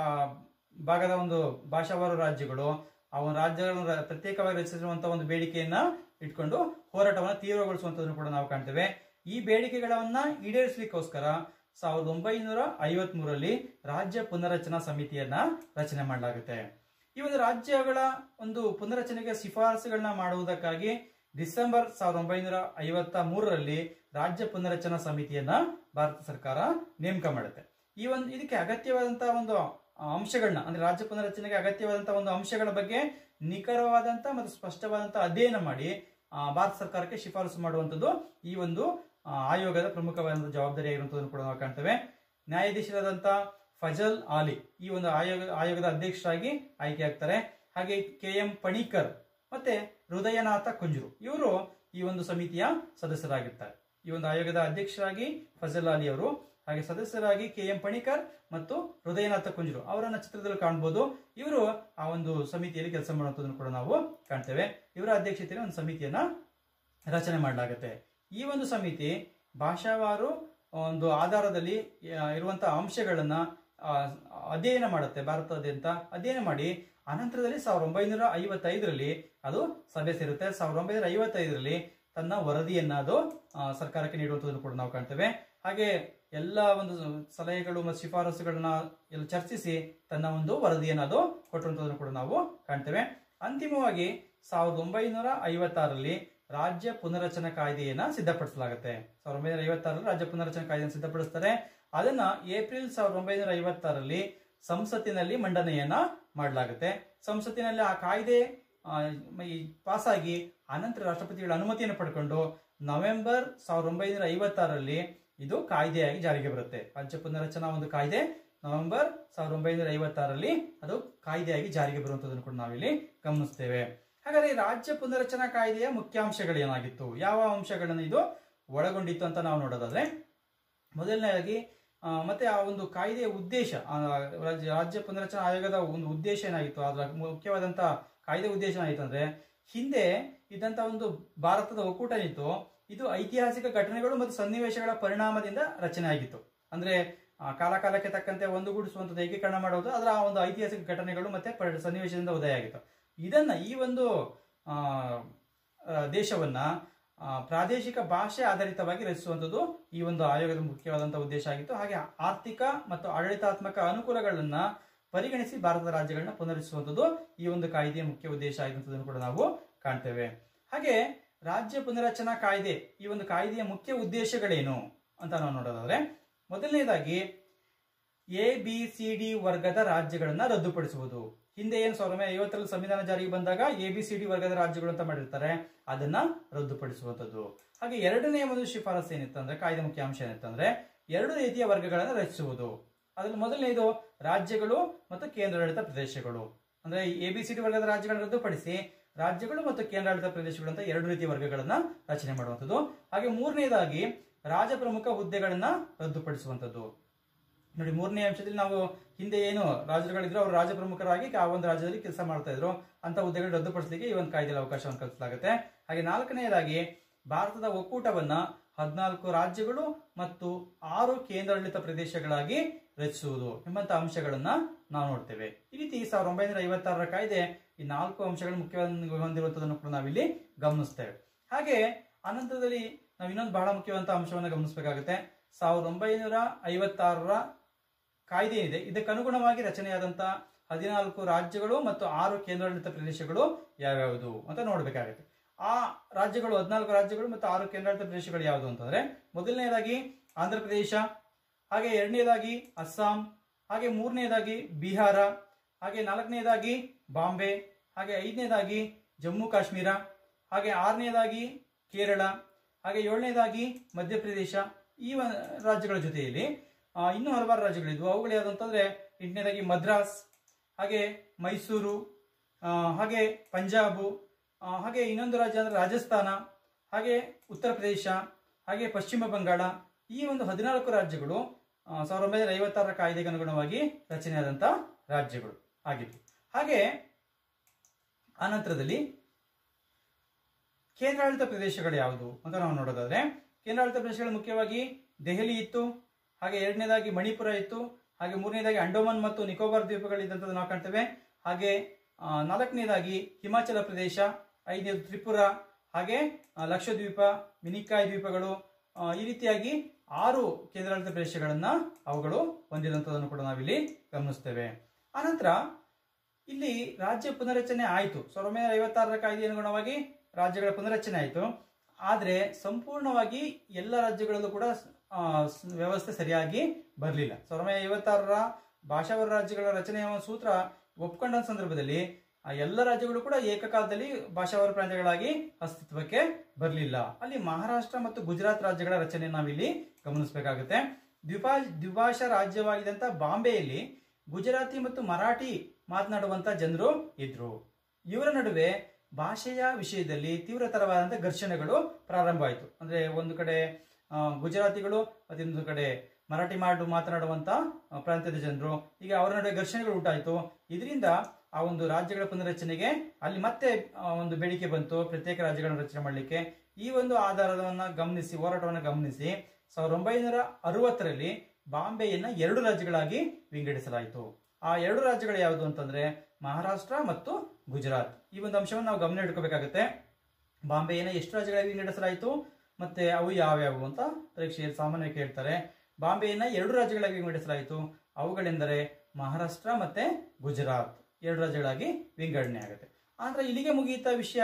ಭಾಗದ ಒಂದು ಭಾಷಾವಾರು ರಾಜ್ಯಗಳು ಆ ಒಂದು ರಾಜ್ಯಗಳನ್ನು ಪ್ರತ್ಯೇಕವಾಗಿ ರಚಿಸಿರುವಂತಹ ಒಂದು ಬೇಡಿಕೆಯನ್ನ ಇಟ್ಕೊಂಡು ಹೋರಾಟವನ್ನು ತೀವ್ರಗೊಳಿಸುವಂತದನ್ನು ಕೂಡ ನಾವು ಕಾಣ್ತೇವೆ. ಈ ಬೇಡಿಕೆಗಳನ್ನ ಈಡೇರಿಸಲಿಕ್ಕೋಸ್ಕರ ಸಾವಿರದ ಒಂಬೈನೂರ ಐವತ್ ಮೂರರಲ್ಲಿ ರಾಜ್ಯ ಪುನರ್ರಚನಾ ಸಮಿತಿಯನ್ನ ರಚನೆ ಮಾಡಲಾಗುತ್ತೆ. ಈ ಒಂದು ರಾಜ್ಯಗಳ ಒಂದು ಪುನರ್ರಚನೆಗೆ ಶಿಫಾರಸುಗಳನ್ನ ಮಾಡುವುದಕ್ಕಾಗಿ ಡಿಸೆಂಬರ್ ಸಾವಿರದ ಒಂಬೈನೂರ ಐವತ್ತ ಮೂರರಲ್ಲಿ ರಾಜ್ಯ ಪುನರ್ರಚನಾ ಸಮಿತಿಯನ್ನ ಭಾರತ ಸರ್ಕಾರ ನೇಮಕ ಮಾಡುತ್ತೆ. ಈ ಒಂದು ಇದಕ್ಕೆ ಅಗತ್ಯವಾದಂತಹ ಒಂದು ಅಂಶಗಳನ್ನ ಅಂದ್ರೆ ರಾಜ್ಯ ಪುನರ್ರಚನೆಗೆ ಅಗತ್ಯವಾದಂತಹ ಒಂದು ಅಂಶಗಳ ಬಗ್ಗೆ ನಿಖರವಾದಂತ ಮತ್ತು ಸ್ಪಷ್ಟವಾದಂತಹ ಅಧ್ಯಯನ ಮಾಡಿ ಭಾರತ ಸರ್ಕಾರಕ್ಕೆ ಶಿಫಾರಸು ಮಾಡುವಂಥದ್ದು ಈ ಒಂದು ಆಯೋಗದ ಪ್ರಮುಖವಾದ ಜವಾಬ್ದಾರಿ ಆಗಿರುವಂತದನ್ನು ಕೂಡ ನಾವು ಕಾಣ್ತೇವೆ. ನ್ಯಾಯಾಧೀಶರಾದಂತ ಫಜಲ್ ಆಲಿ ಈ ಒಂದು ಆಯೋಗ ಆಯೋಗದ ಅಧ್ಯಕ್ಷರಾಗಿ ಆಯ್ಕೆ ಆಗ್ತಾರೆ. ಹಾಗೆ ಕೆ ಎಂ ಪಣಿಕರ್ ಮತ್ತೆ ಹೃದಯನಾಥ ಕುಂಜರು ಇವರು ಈ ಒಂದು ಸಮಿತಿಯ ಸದಸ್ಯರಾಗಿರ್ತಾರೆ. ಈ ಒಂದು ಆಯೋಗದ ಅಧ್ಯಕ್ಷರಾಗಿ ಫಜಲ್ ಆಲಿ ಅವರು, ಹಾಗೆ ಸದಸ್ಯರಾಗಿ ಕೆ ಎಂ ಪಣಿಕರ್ ಮತ್ತು ಹೃದಯನಾಥ ಕುಂಜರು ಅವರನ್ನ ಚಿತ್ರದಲ್ಲಿ ಕಾಣಬಹುದು. ಇವರು ಆ ಒಂದು ಸಮಿತಿಯಲ್ಲಿ ಕೆಲಸ ಮಾಡುವಂತದನ್ನು ಕೂಡ ನಾವು ಕಾಣ್ತೇವೆ. ಇವರ ಅಧ್ಯಕ್ಷತೆಯಲ್ಲಿ ಒಂದು ಸಮಿತಿಯನ್ನ ರಚನೆ ಮಾಡಲಾಗುತ್ತೆ. ಈ ಒಂದು ಸಮಿತಿ ಭಾಷಾವಾರು ಒಂದು ಆಧಾರದಲ್ಲಿ ಇರುವಂತಹ ಅಂಶಗಳನ್ನ ಅಧ್ಯಯನ ಮಾಡುತ್ತೆ. ಭಾರತದಾದ್ಯಂತ ಅಧ್ಯಯನ ಮಾಡಿ ಅನಂತರದಲ್ಲಿ ಸಾವಿರದ ಒಂಬೈನೂರ ಐವತ್ತೈದರಲ್ಲಿ ಅದು ಸಭೆ ಸೇರುತ್ತೆ. ಸಾವಿರದ ಒಂಬೈನೂರ ಐವತ್ತೈದರಲ್ಲಿ ತನ್ನ ವರದಿಯನ್ನ ಅದು ಸರ್ಕಾರಕ್ಕೆ ನೀಡುವಂಥದ್ದನ್ನು ಕೂಡ ನಾವು ಕಾಣ್ತೇವೆ. ಹಾಗೆ ಎಲ್ಲ ಒಂದು ಸಲಹೆಗಳು ಮತ್ತು ಶಿಫಾರಸುಗಳನ್ನ ಎಲ್ಲ ಚರ್ಚಿಸಿ ತನ್ನ ಒಂದು ವರದಿಯನ್ನು ಅದು ಕೊಟ್ಟಿರುವಂಥದ್ದನ್ನು ಕೂಡ ನಾವು ಕಾಣ್ತೇವೆ. ಅಂತಿಮವಾಗಿ ಸಾವಿರದ ಒಂಬೈನೂರ ಐವತ್ತಾರರಲ್ಲಿ ರಾಜ್ಯ ಪುನರ್ರಚನಾ ಕಾಯ್ದೆಯನ್ನ ಸಿದ್ಧಪಡಿಸಲಾಗುತ್ತೆ. ಸಾವಿರದ ಒಂಬೈನೂರ ಐವತ್ತಾರರಲ್ಲಿ ರಾಜ್ಯ ಪುನರ್ರಚನಾ ಕಾಯ್ದೆಯನ್ನು ಸಿದ್ಧಪಡಿಸ್ತಾರೆ. ಅದನ್ನ ಏಪ್ರಿಲ್ ಸಾವಿರದ ಒಂಬೈನೂರ ಐವತ್ತಾರರಲ್ಲಿ ಸಂಸತ್ತಿನಲ್ಲಿ ಮಂಡನೆಯನ್ನ ಮಾಡಲಾಗುತ್ತೆ. ಸಂಸತ್ತಿನಲ್ಲಿ ಆ ಕಾಯ್ದೆ ಪಾಸಾಗಿ ಆನಂತರ ರಾಷ್ಟ್ರಪತಿಗಳ ಅನುಮತಿಯನ್ನು ಪಡ್ಕೊಂಡು ನವೆಂಬರ್ ಸಾವಿರದ ಒಂಬೈನೂರ ಐವತ್ತಾರರಲ್ಲಿ ಇದು ಕಾಯ್ದೆಯಾಗಿ ಜಾರಿಗೆ ಬರುತ್ತೆ. ರಾಜ್ಯ ಪುನರ್ರಚನಾ ಒಂದು ಕಾಯ್ದೆ ನವೆಂಬರ್ ಸಾವಿರದ ಒಂಬೈನೂರ ಐವತ್ತಾರರಲ್ಲಿ ಅದು ಕಾಯ್ದೆಯಾಗಿ ಜಾರಿಗೆ ಬರುವಂತದನ್ನು ಕೂಡ ನಾವಿಲ್ಲಿ ಗಮನಿಸ್ತೇವೆ. ಹಾಗಾದ್ರೆ ರಾಜ್ಯ ಪುನರ್ರಚನಾ ಕಾಯ್ದೆಯ ಮುಖ್ಯಾಂಶಗಳು ಏನಾಗಿತ್ತು, ಯಾವ ಅಂಶಗಳನ್ನು ಇದು ಒಳಗೊಂಡಿತ್ತು ಅಂತ ನಾವು ನೋಡೋದಾದ್ರೆ, ಮೊದಲನೇದಾಗಿ ಮತ್ತೆ ಆ ಒಂದು ಕಾಯ್ದೆಯ ಉದ್ದೇಶ, ರಾಜ್ಯ ಪುನರ್ರಚನಾ ಆಯೋಗದ ಒಂದು ಉದ್ದೇಶ ಏನಾಗಿತ್ತು, ಅದರ ಮುಖ್ಯವಾದಂತಹ ಕಾಯ್ದೆ ಉದ್ದೇಶ ಏನಾಗಿತ್ತು ಅಂದ್ರೆ, ಹಿಂದೆ ಇದ್ದಂತ ಒಂದು ಭಾರತದ ಒಕ್ಕೂಟ ಏನಿತ್ತು ಇದು ಐತಿಹಾಸಿಕ ಘಟನೆಗಳು ಮತ್ತು ಸನ್ನಿವೇಶಗಳ ಪರಿಣಾಮದಿಂದ ರಚನೆ ಆಗಿತ್ತು. ಅಂದ್ರೆ ಕಾಲ ಕಾಲಕ್ಕೆ ತಕ್ಕಂತೆ ಒಂದುಗೂಡಿಸುವಂಥದ್ದು, ಏಕೀಕರಣ ಮಾಡುವುದು ಅದರ ಒಂದು ಐತಿಹಾಸಿಕ ಘಟನೆಗಳು ಮತ್ತೆ ಸನ್ನಿವೇಶದಿಂದ ಉದಯ ಆಗಿತ್ತು. ಇದನ್ನ ಈ ಒಂದು ಆ ದೇಶವನ್ನ ಪ್ರಾದೇಶಿಕ ಭಾಷೆ ಆಧಾರಿತವಾಗಿ ರಚಿಸುವಂಥದ್ದು ಈ ಒಂದು ಆಯೋಗದ ಮುಖ್ಯವಾದಂತಹ ಉದ್ದೇಶ ಆಗಿತ್ತು. ಹಾಗೆ ಆರ್ಥಿಕ ಮತ್ತು ಆಡಳಿತಾತ್ಮಕ ಅನುಕೂಲಗಳನ್ನ ಪರಿಗಣಿಸಿ ಭಾರತದ ರಾಜ್ಯಗಳನ್ನ ಪುನರ್ರಚಿಸುವಂಥದ್ದು ಈ ಒಂದು ಕಾಯ್ದೆಯ ಮುಖ್ಯ ಉದ್ದೇಶ ಆಗಿರುವಂಥದ್ದನ್ನು ಕೂಡ ನಾವು ಕಾಣ್ತೇವೆ. ಹಾಗೆ ರಾಜ್ಯ ಪುನರ್ರಚನಾ ಕಾಯ್ದೆ, ಈ ಒಂದು ಕಾಯ್ದೆಯ ಮುಖ್ಯ ಉದ್ದೇಶಗಳೇನು ಅಂತ ನಾವು ನೋಡೋದಾದ್ರೆ, ಮೊದಲನೇದಾಗಿ ಎ ಬಿ ಸಿ ಡಿ ವರ್ಗದ ರಾಜ್ಯಗಳನ್ನ ರದ್ದುಪಡಿಸುವುದು. ಹಿಂದೆ ಏನು ಸಾವಿರದ ಒಂಬೈನೂರ ಐವತ್ತರಲ್ಲಿ ಸಂವಿಧಾನ ಜಾರಿಗೆ ಬಂದಾಗ ಎ ಬಿ ಸಿ ಡಿ ವರ್ಗದ ರಾಜ್ಯಗಳು ಅಂತ ಮಾಡಿರ್ತಾರೆ, ಅದನ್ನ ರದ್ದುಪಡಿಸುವಂಥದ್ದು. ಹಾಗೆ ಎರಡನೇ ಒಂದು ಶಿಫಾರಸು ಏನಿತ್ತಂದ್ರೆ, ಕಾಯ್ದೆ ಮುಖ್ಯ ಅಂಶ ಏನಿತ್ತಂದ್ರೆ ಎರಡು ರೀತಿಯ ವರ್ಗಗಳನ್ನು ರಚಿಸುವುದು. ಅದ್ರಲ್ಲಿ ಮೊದಲನೇದು ರಾಜ್ಯಗಳು ಮತ್ತು ಕೇಂದ್ರಾಡಳಿತ ಪ್ರದೇಶಗಳು. ಅಂದ್ರೆ ಎ ಬಿ ಸಿ ಡಿ ವರ್ಗದ ರಾಜ್ಯಗಳನ್ನು ರದ್ದುಪಡಿಸಿ ರಾಜ್ಯಗಳು ಮತ್ತು ಕೇಂದ್ರಾಡಳಿತ ಪ್ರದೇಶಗಳು ಅಂತ ಎರಡು ರೀತಿಯ ವರ್ಗಗಳನ್ನ ರಚನೆ ಮಾಡುವಂಥದ್ದು. ಹಾಗೆ ಮೂರನೇದಾಗಿ ರಾಜಪ್ರಮುಖ ಹುದ್ದೆಗಳನ್ನ ರದ್ದುಪಡಿಸುವಂಥದ್ದು. ನೋಡಿ, ಮೂರನೇ ಅಂಶದಲ್ಲಿ ನಾವು ಹಿಂದೆ ಏನು ರಾಜ್ಯಗಳಿದ್ರು ಅವರು ರಾಜಪ್ರಮುಖರಾಗಿ ಆ ಒಂದು ರಾಜ್ಯದಲ್ಲಿ ಕೆಲಸ ಮಾಡ್ತಾ ಇದ್ರು, ಅಂತ ಹುದ್ದೆಗಳು ರದ್ದುಪಡಿಸಲಿಕ್ಕೆ ಈ ಒಂದು ಕಾಯ್ದೆಯಲ್ಲಿ ಅವಕಾಶವನ್ನು ಕಲ್ಪಿಸಲಾಗುತ್ತೆ. ಹಾಗೆ ನಾಲ್ಕನೆಯದಾಗಿ ಭಾರತದ ಒಕ್ಕೂಟವನ್ನ ಹದಿನಾಲ್ಕು ರಾಜ್ಯಗಳು ಮತ್ತು ಆರು ಕೇಂದ್ರಾಡಳಿತ ಪ್ರದೇಶಗಳಾಗಿ ರಚಿಸುವುದು ಎಂಬಂತ ಅಂಶಗಳನ್ನ ನಾವು ನೋಡ್ತೇವೆ. ಈ ರೀತಿ ಸಾವಿರದ ಒಂಬೈನೂರ ಐವತ್ತಾರರ ಕಾಯ್ದೆ ಈ ನಾಲ್ಕು ಅಂಶಗಳು ಮುಖ್ಯವಾಗಿ ಹೊಂದಿರುವಂತದನ್ನು ಕೂಡ ನಾವಿಲ್ಲಿ ಗಮನಿಸ್ತೇವೆ. ಹಾಗೆ ಅನಂತರದಲ್ಲಿ ನಾವು ಇನ್ನೊಂದು ಬಹಳ ಮುಖ್ಯವಾದ ಅಂಶವನ್ನು ಗಮನಿಸಬೇಕಾಗುತ್ತೆ. ಸಾವಿರದ ಒಂಬೈನೂರ ಐವತ್ತಾರರ ಕಾಯ್ದೆ ಏನಿದೆ ಇದಕ್ಕನುಗುಣವಾಗಿ ರಚನೆಯಾದಂತಹ ಹದಿನಾಲ್ಕು ರಾಜ್ಯಗಳು ಮತ್ತು ಆರು ಕೇಂದ್ರಾಡಳಿತ ಪ್ರದೇಶಗಳು ಯಾವ್ಯಾವುದು ಅಂತ ನೋಡ್ಬೇಕಾಗುತ್ತೆ. ಆ ರಾಜ್ಯಗಳು ಹದಿನಾಲ್ಕು ರಾಜ್ಯಗಳು ಮತ್ತು ಆರು ಕೇಂದ್ರಾಡಳಿತ ಪ್ರದೇಶಗಳು ಯಾವುದು ಅಂತಂದ್ರೆ, ಮೊದಲನೇದಾಗಿ ಆಂಧ್ರ ಪ್ರದೇಶ, ಹಾಗೆ ಎರಡನೇದಾಗಿ ಅಸ್ಸಾಂ, ಹಾಗೆ ಮೂರನೇದಾಗಿ ಬಿಹಾರ, ಹಾಗೆ ನಾಲ್ಕನೇದಾಗಿ ಬಾಂಬೆ, ಹಾಗೆ ಐದನೇದಾಗಿ ಜಮ್ಮು ಕಾಶ್ಮೀರ, ಹಾಗೆ ಆರನೇದಾಗಿ ಕೇರಳ, ಹಾಗೆ ಏಳನೇದಾಗಿ ಮಧ್ಯಪ್ರದೇಶ. ಈ ರಾಜ್ಯಗಳ ಜೊತೆಯಲ್ಲಿ ಇನ್ನೂ ಹಲವಾರು ರಾಜ್ಯಗಳಿದ್ವು. ಅವುಗಳು ಯಾವುದು ಅಂತಂದ್ರೆ, ಎಂಟನೇದಾಗಿ ಮದ್ರಾಸ್, ಹಾಗೆ ಮೈಸೂರು, ಹಾಗೆ ಪಂಜಾಬು, ಹಾಗೆ ಇನ್ನೊಂದು ರಾಜ್ಯ ಅಂದ್ರೆ ರಾಜಸ್ಥಾನ, ಹಾಗೆ ಉತ್ತರ ಪ್ರದೇಶ, ಹಾಗೆ ಪಶ್ಚಿಮ ಬಂಗಾಳ. ಈ ಒಂದು ಹದಿನಾಲ್ಕು ರಾಜ್ಯಗಳು ಸಾವಿರದ ಒಂಬೈನೂರ ಐವತ್ತಾರರ ಕಾಯ್ದೆಗೆ ಅನುಗುಣವಾಗಿ ರಚನೆಯಾದಂತ ರಾಜ್ಯಗಳು ಆಗಿತ್ತು. ಹಾಗೆ ಆನಂತರದಲ್ಲಿ ಕೇಂದ್ರಾಡಳಿತ ಪ್ರದೇಶಗಳು ಯಾವುದು ಅಂತ ನಾವು ನೋಡೋದಾದ್ರೆ, ಕೇಂದ್ರಾಡಳಿತ ಪ್ರದೇಶಗಳು ಮುಖ್ಯವಾಗಿ ದೆಹಲಿ ಇತ್ತು, ಹಾಗೆ ಎರಡನೇದಾಗಿ ಮಣಿಪುರ ಇತ್ತು, ಹಾಗೆ ಮೂರನೇದಾಗಿ ಅಂಡೋಮನ್ ಮತ್ತು ನಿಕೋಬಾರ್ ದ್ವೀಪಗಳಿದ್ದಂಥದ್ದು ನಾವು ಕಾಣ್ತೇವೆ. ಹಾಗೆ ನಾಲ್ಕನೇದಾಗಿ ಹಿಮಾಚಲ ಪ್ರದೇಶ, ಐದನೇದು ತ್ರಿಪುರ, ಹಾಗೆ ಲಕ್ಷದ್ವೀಪ, ಮಿನಿಕಾಯ್ ದ್ವೀಪಗಳು. ಈ ರೀತಿಯಾಗಿ ಆರು ಕೇಂದ್ರಾಡಳಿತ ಪ್ರದೇಶಗಳನ್ನ ಅವುಗಳು ಹೊಂದಿದಂಥದ್ದನ್ನು ಕೂಡ ನಾವಿಲ್ಲಿ ಗಮನಿಸ್ತೇವೆ. ಆನಂತರ ಇಲ್ಲಿ ರಾಜ್ಯ ಪುನರಚನೆ ಆಯಿತು. ಸಾವಿರದ ಒಂಬೈನೂರ ಐವತ್ತಾರರ ಕಾಯ್ದೆ ಅನುಗುಣವಾಗಿ ರಾಜ್ಯಗಳ ಪುನರಚನೆ ಆಯಿತು. ಆದ್ರೆ ಸಂಪೂರ್ಣವಾಗಿ ಎಲ್ಲ ರಾಜ್ಯಗಳಲ್ಲೂ ಕೂಡ ವ್ಯವಸ್ಥೆ ಸರಿಯಾಗಿ ಬರಲಿಲ್ಲ. ಸಾವಿರದ ಒಂಬೈನೂರ ಐವತ್ತಾರರ ಭಾಷಾವರ ರಾಜ್ಯಗಳ ರಚನೆಯ ಸೂತ್ರ ಒಪ್ಕೊಂಡ ಸಂದರ್ಭದಲ್ಲಿ ಎಲ್ಲ ರಾಜ್ಯಗಳು ಕೂಡ ಏಕಕಾಲದಲ್ಲಿ ಭಾಷಾವರ ಪ್ರಾಂತ್ಯಗಳಾಗಿ ಅಸ್ತಿತ್ವಕ್ಕೆ ಬರಲಿಲ್ಲ. ಅಲ್ಲಿ ಮಹಾರಾಷ್ಟ್ರ ಮತ್ತು ಗುಜರಾತ್ ರಾಜ್ಯಗಳ ರಚನೆ ನಾವಿಲ್ಲಿ ಗಮನಿಸಬೇಕಾಗುತ್ತೆ. ದ್ವಿಭಾ ದ್ವಿಭಾಷಾ ರಾಜ್ಯವಾಗಿದ್ದಂತ ಬಾಂಬೆಯಲ್ಲಿ ಗುಜರಾತಿ ಮತ್ತು ಮರಾಠಿ ಮಾತನಾಡುವಂತ ಜನರು ಇದ್ರು. ಇವರ ನಡುವೆ ಭಾಷೆಯ ವಿಷಯದಲ್ಲಿ ತೀವ್ರತರವಾದಂತಹ ಘರ್ಷಣೆಗಳು ಪ್ರಾರಂಭ ಆಯಿತು. ಅಂದ್ರೆ ಒಂದು ಕಡೆ ಗುಜರಾತಿಗಳು ಮತ್ತು ಇನ್ನೊಂದು ಕಡೆ ಮರಾಠಿ ಮಾಡು ಮಾತನಾಡುವಂತ ಪ್ರಾಂತ್ಯದ ಜನರು, ಈಗ ಅವರ ನಡುವೆ ಘರ್ಷಣೆಗಳು ಉಂಟಾಯಿತು. ಇದರಿಂದ ಆ ಒಂದು ರಾಜ್ಯಗಳ ಪುನರ್ರಚನೆಗೆ ಅಲ್ಲಿ ಮತ್ತೆ ಒಂದು ಬೇಡಿಕೆ ಬಂತು, ಪ್ರತ್ಯೇಕ ರಾಜ್ಯಗಳನ್ನು ರಚನೆ ಮಾಡಲಿಕ್ಕೆ. ಈ ಒಂದು ಆಧಾರವನ್ನ ಗಮನಿಸಿ ಹೋರಾಟವನ್ನು ಗಮನಿಸಿ ಸಾವಿರದ ಒಂಬೈನೂರ ಅರವತ್ತರಲ್ಲಿ ಬಾಂಬೆಯನ್ನ ಎರಡು ರಾಜ್ಯಗಳಾಗಿ ವಿಂಗಡಿಸಲಾಯಿತು. ಆ ಎರಡು ರಾಜ್ಯಗಳು ಯಾವುದು ಅಂತಂದ್ರೆ ಮಹಾರಾಷ್ಟ್ರ ಮತ್ತು ಗುಜರಾತ್. ಈ ಒಂದು ಅಂಶವನ್ನು ನಾವು ಗಮನ ಇಟ್ಕೋಬೇಕಾಗುತ್ತೆ. ಬಾಂಬೆಯನ್ನ ಎಷ್ಟು ರಾಜ್ಯಗಳಾಗಿ ವಿಂಗಡಿಸಲಾಯಿತು ಮತ್ತೆ ಅವು ಯಾವ್ಯಾವು ಅಂತ ಪರೀಕ್ಷೆಯಲ್ಲಿ ಸಾಮಾನ್ಯವಾಗಿ ಕೇಳ್ತಾರೆ. ಬಾಂಬೆಯನ್ನ ಎರಡು ರಾಜ್ಯಗಳಾಗಿ ವಿಂಗಡಿಸಲಾಯಿತು. ಅವುಗಳೆಂದರೆ ಮಹಾರಾಷ್ಟ್ರ ಮತ್ತೆ ಗುಜರಾತ್ ಎರಡು ರಾಜ್ಯಗಳಾಗಿ ವಿಂಗಡಣೆ ಆಗುತ್ತೆ. ಆದ್ರೆ ಇಲ್ಲಿಗೆ ಮುಗಿಯಿತ ವಿಷಯ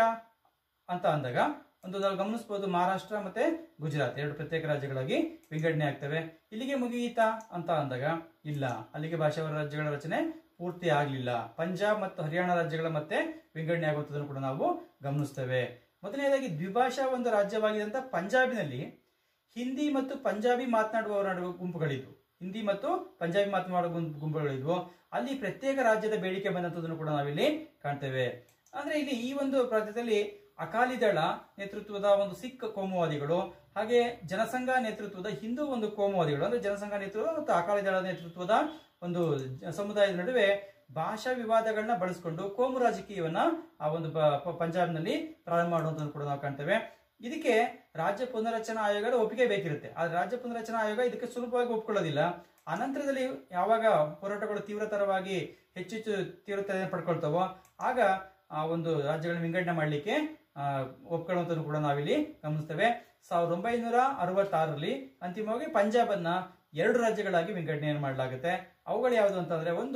ಅಂತ ಅಂದಾಗ ಒಂದು ನಾವು ಗಮನಿಸಬಹುದು, ಮಹಾರಾಷ್ಟ್ರ ಮತ್ತೆ ಗುಜರಾತ್ ಎರಡು ಪ್ರತ್ಯೇಕ ರಾಜ್ಯಗಳಾಗಿ ವಿಂಗಡಣೆ ಆಗ್ತವೆ. ಇಲ್ಲಿಗೆ ಮುಗಿಯಿತಾ ಅಂತ ಅಂದಾಗ ಇಲ್ಲ, ಅಲ್ಲಿಗೆ ಭಾಷಾವರ ರಾಜ್ಯಗಳ ರಚನೆ ಪೂರ್ತಿ ಆಗಲಿಲ್ಲ. ಪಂಜಾಬ್ ಮತ್ತು ಹರಿಯಾಣ ರಾಜ್ಯಗಳ ಮತ್ತೆ ವಿಂಗಡಣೆ ಆಗುವಂಥದ್ದನ್ನು ಕೂಡ ನಾವು ಗಮನಿಸ್ತೇವೆ. ಮೊದಲನೇದಾಗಿ ದ್ವಿಭಾಷಾ ಒಂದು ರಾಜ್ಯವಾಗಿದ್ದಂತ ಪಂಜಾಬಿನಲ್ಲಿ ಹಿಂದಿ ಮತ್ತು ಪಂಜಾಬಿ ಮಾತನಾಡುವವರ ನಡುವೆ ಗುಂಪುಗಳಿದ್ವು. ಹಿಂದಿ ಮತ್ತು ಪಂಜಾಬಿ ಮಾತನಾಡುವ ಗುಂಪುಗಳಿದ್ವು. ಅಲ್ಲಿ ಪ್ರತ್ಯೇಕ ರಾಜ್ಯದ ಬೇಡಿಕೆ ಬಂದಂಥದ್ದನ್ನು ಕೂಡ ನಾವಿಲ್ಲಿ ಕಾಣ್ತೇವೆ. ಅಂದ್ರೆ ಇಲ್ಲಿ ಈ ಒಂದು ಪ್ರಾಂತ್ಯದಲ್ಲಿ ಅಕಾಲಿದಳ ನೇತೃತ್ವದ ಒಂದು ಸಿಖ್ ಕೋಮುವಾದಿಗಳು, ಹಾಗೆ ಜನಸಂಘ ನೇತೃತ್ವದ ಹಿಂದೂ ಒಂದು ಕೋಮುವಾದಿಗಳು, ಅಂದ್ರೆ ಜನಸಂಘ ನೇತೃತ್ವ ಮತ್ತು ಅಕಾಲಿದಳ ನೇತೃತ್ವದ ಒಂದು ಸಮುದಾಯದ ನಡುವೆ ಭಾಷಾ ವಿವಾದಗಳನ್ನ ಬಳಸಿಕೊಂಡು ಕೋಮು ರಾಜಕೀಯವನ್ನ ಆ ಒಂದು ಪಂಜಾಬ್ನಲ್ಲಿ ಪ್ರಾರಂಭ ಮಾಡುವಂಥದ್ದು ಕೂಡ ನಾವು ಕಾಣ್ತೇವೆ. ಇದಕ್ಕೆ ರಾಜ್ಯ ಪುನರ್ರಚನಾ ಆಯೋಗದ ಒಪ್ಪಿಗೆ ಬೇಕಿರುತ್ತೆ. ಆದ್ರೆ ರಾಜ್ಯ ಪುನರ್ರಚನಾ ಆಯೋಗ ಇದಕ್ಕೆ ಸುಲಭವಾಗಿ ಒಪ್ಕೊಳ್ಳೋದಿಲ್ಲ. ಅನಂತರದಲ್ಲಿ ಯಾವಾಗ ಹೋರಾಟಗಳು ತೀವ್ರತರವಾಗಿ ಹೆಚ್ಚೆಚ್ಚು ತೀವ್ರತೆ ಪಡ್ಕೊಳ್ತಾವೋ ಆಗ ಆ ಒಂದು ರಾಜ್ಯಗಳನ್ನ ವಿಂಗಡಣೆ ಮಾಡಲಿಕ್ಕೆ ಒಪ್ಕೊಳ್ಳುವಂಥದ್ದು ಕೂಡ ನಾವಿಲ್ಲಿ ಗಮನಿಸ್ತೇವೆ. ಸಾವಿರದ ಒಂಬೈನೂರ ಅರವತ್ತಾರರಲ್ಲಿ ಅಂತಿಮವಾಗಿ ಪಂಜಾಬ್ ಅನ್ನ ಎರಡು ರಾಜ್ಯಗಳಾಗಿ ವಿಂಗಡಣೆಯನ್ನು ಮಾಡಲಾಗುತ್ತೆ. ಅವುಗಳು ಯಾವುದು ಅಂತಂದ್ರೆ, ಒಂದು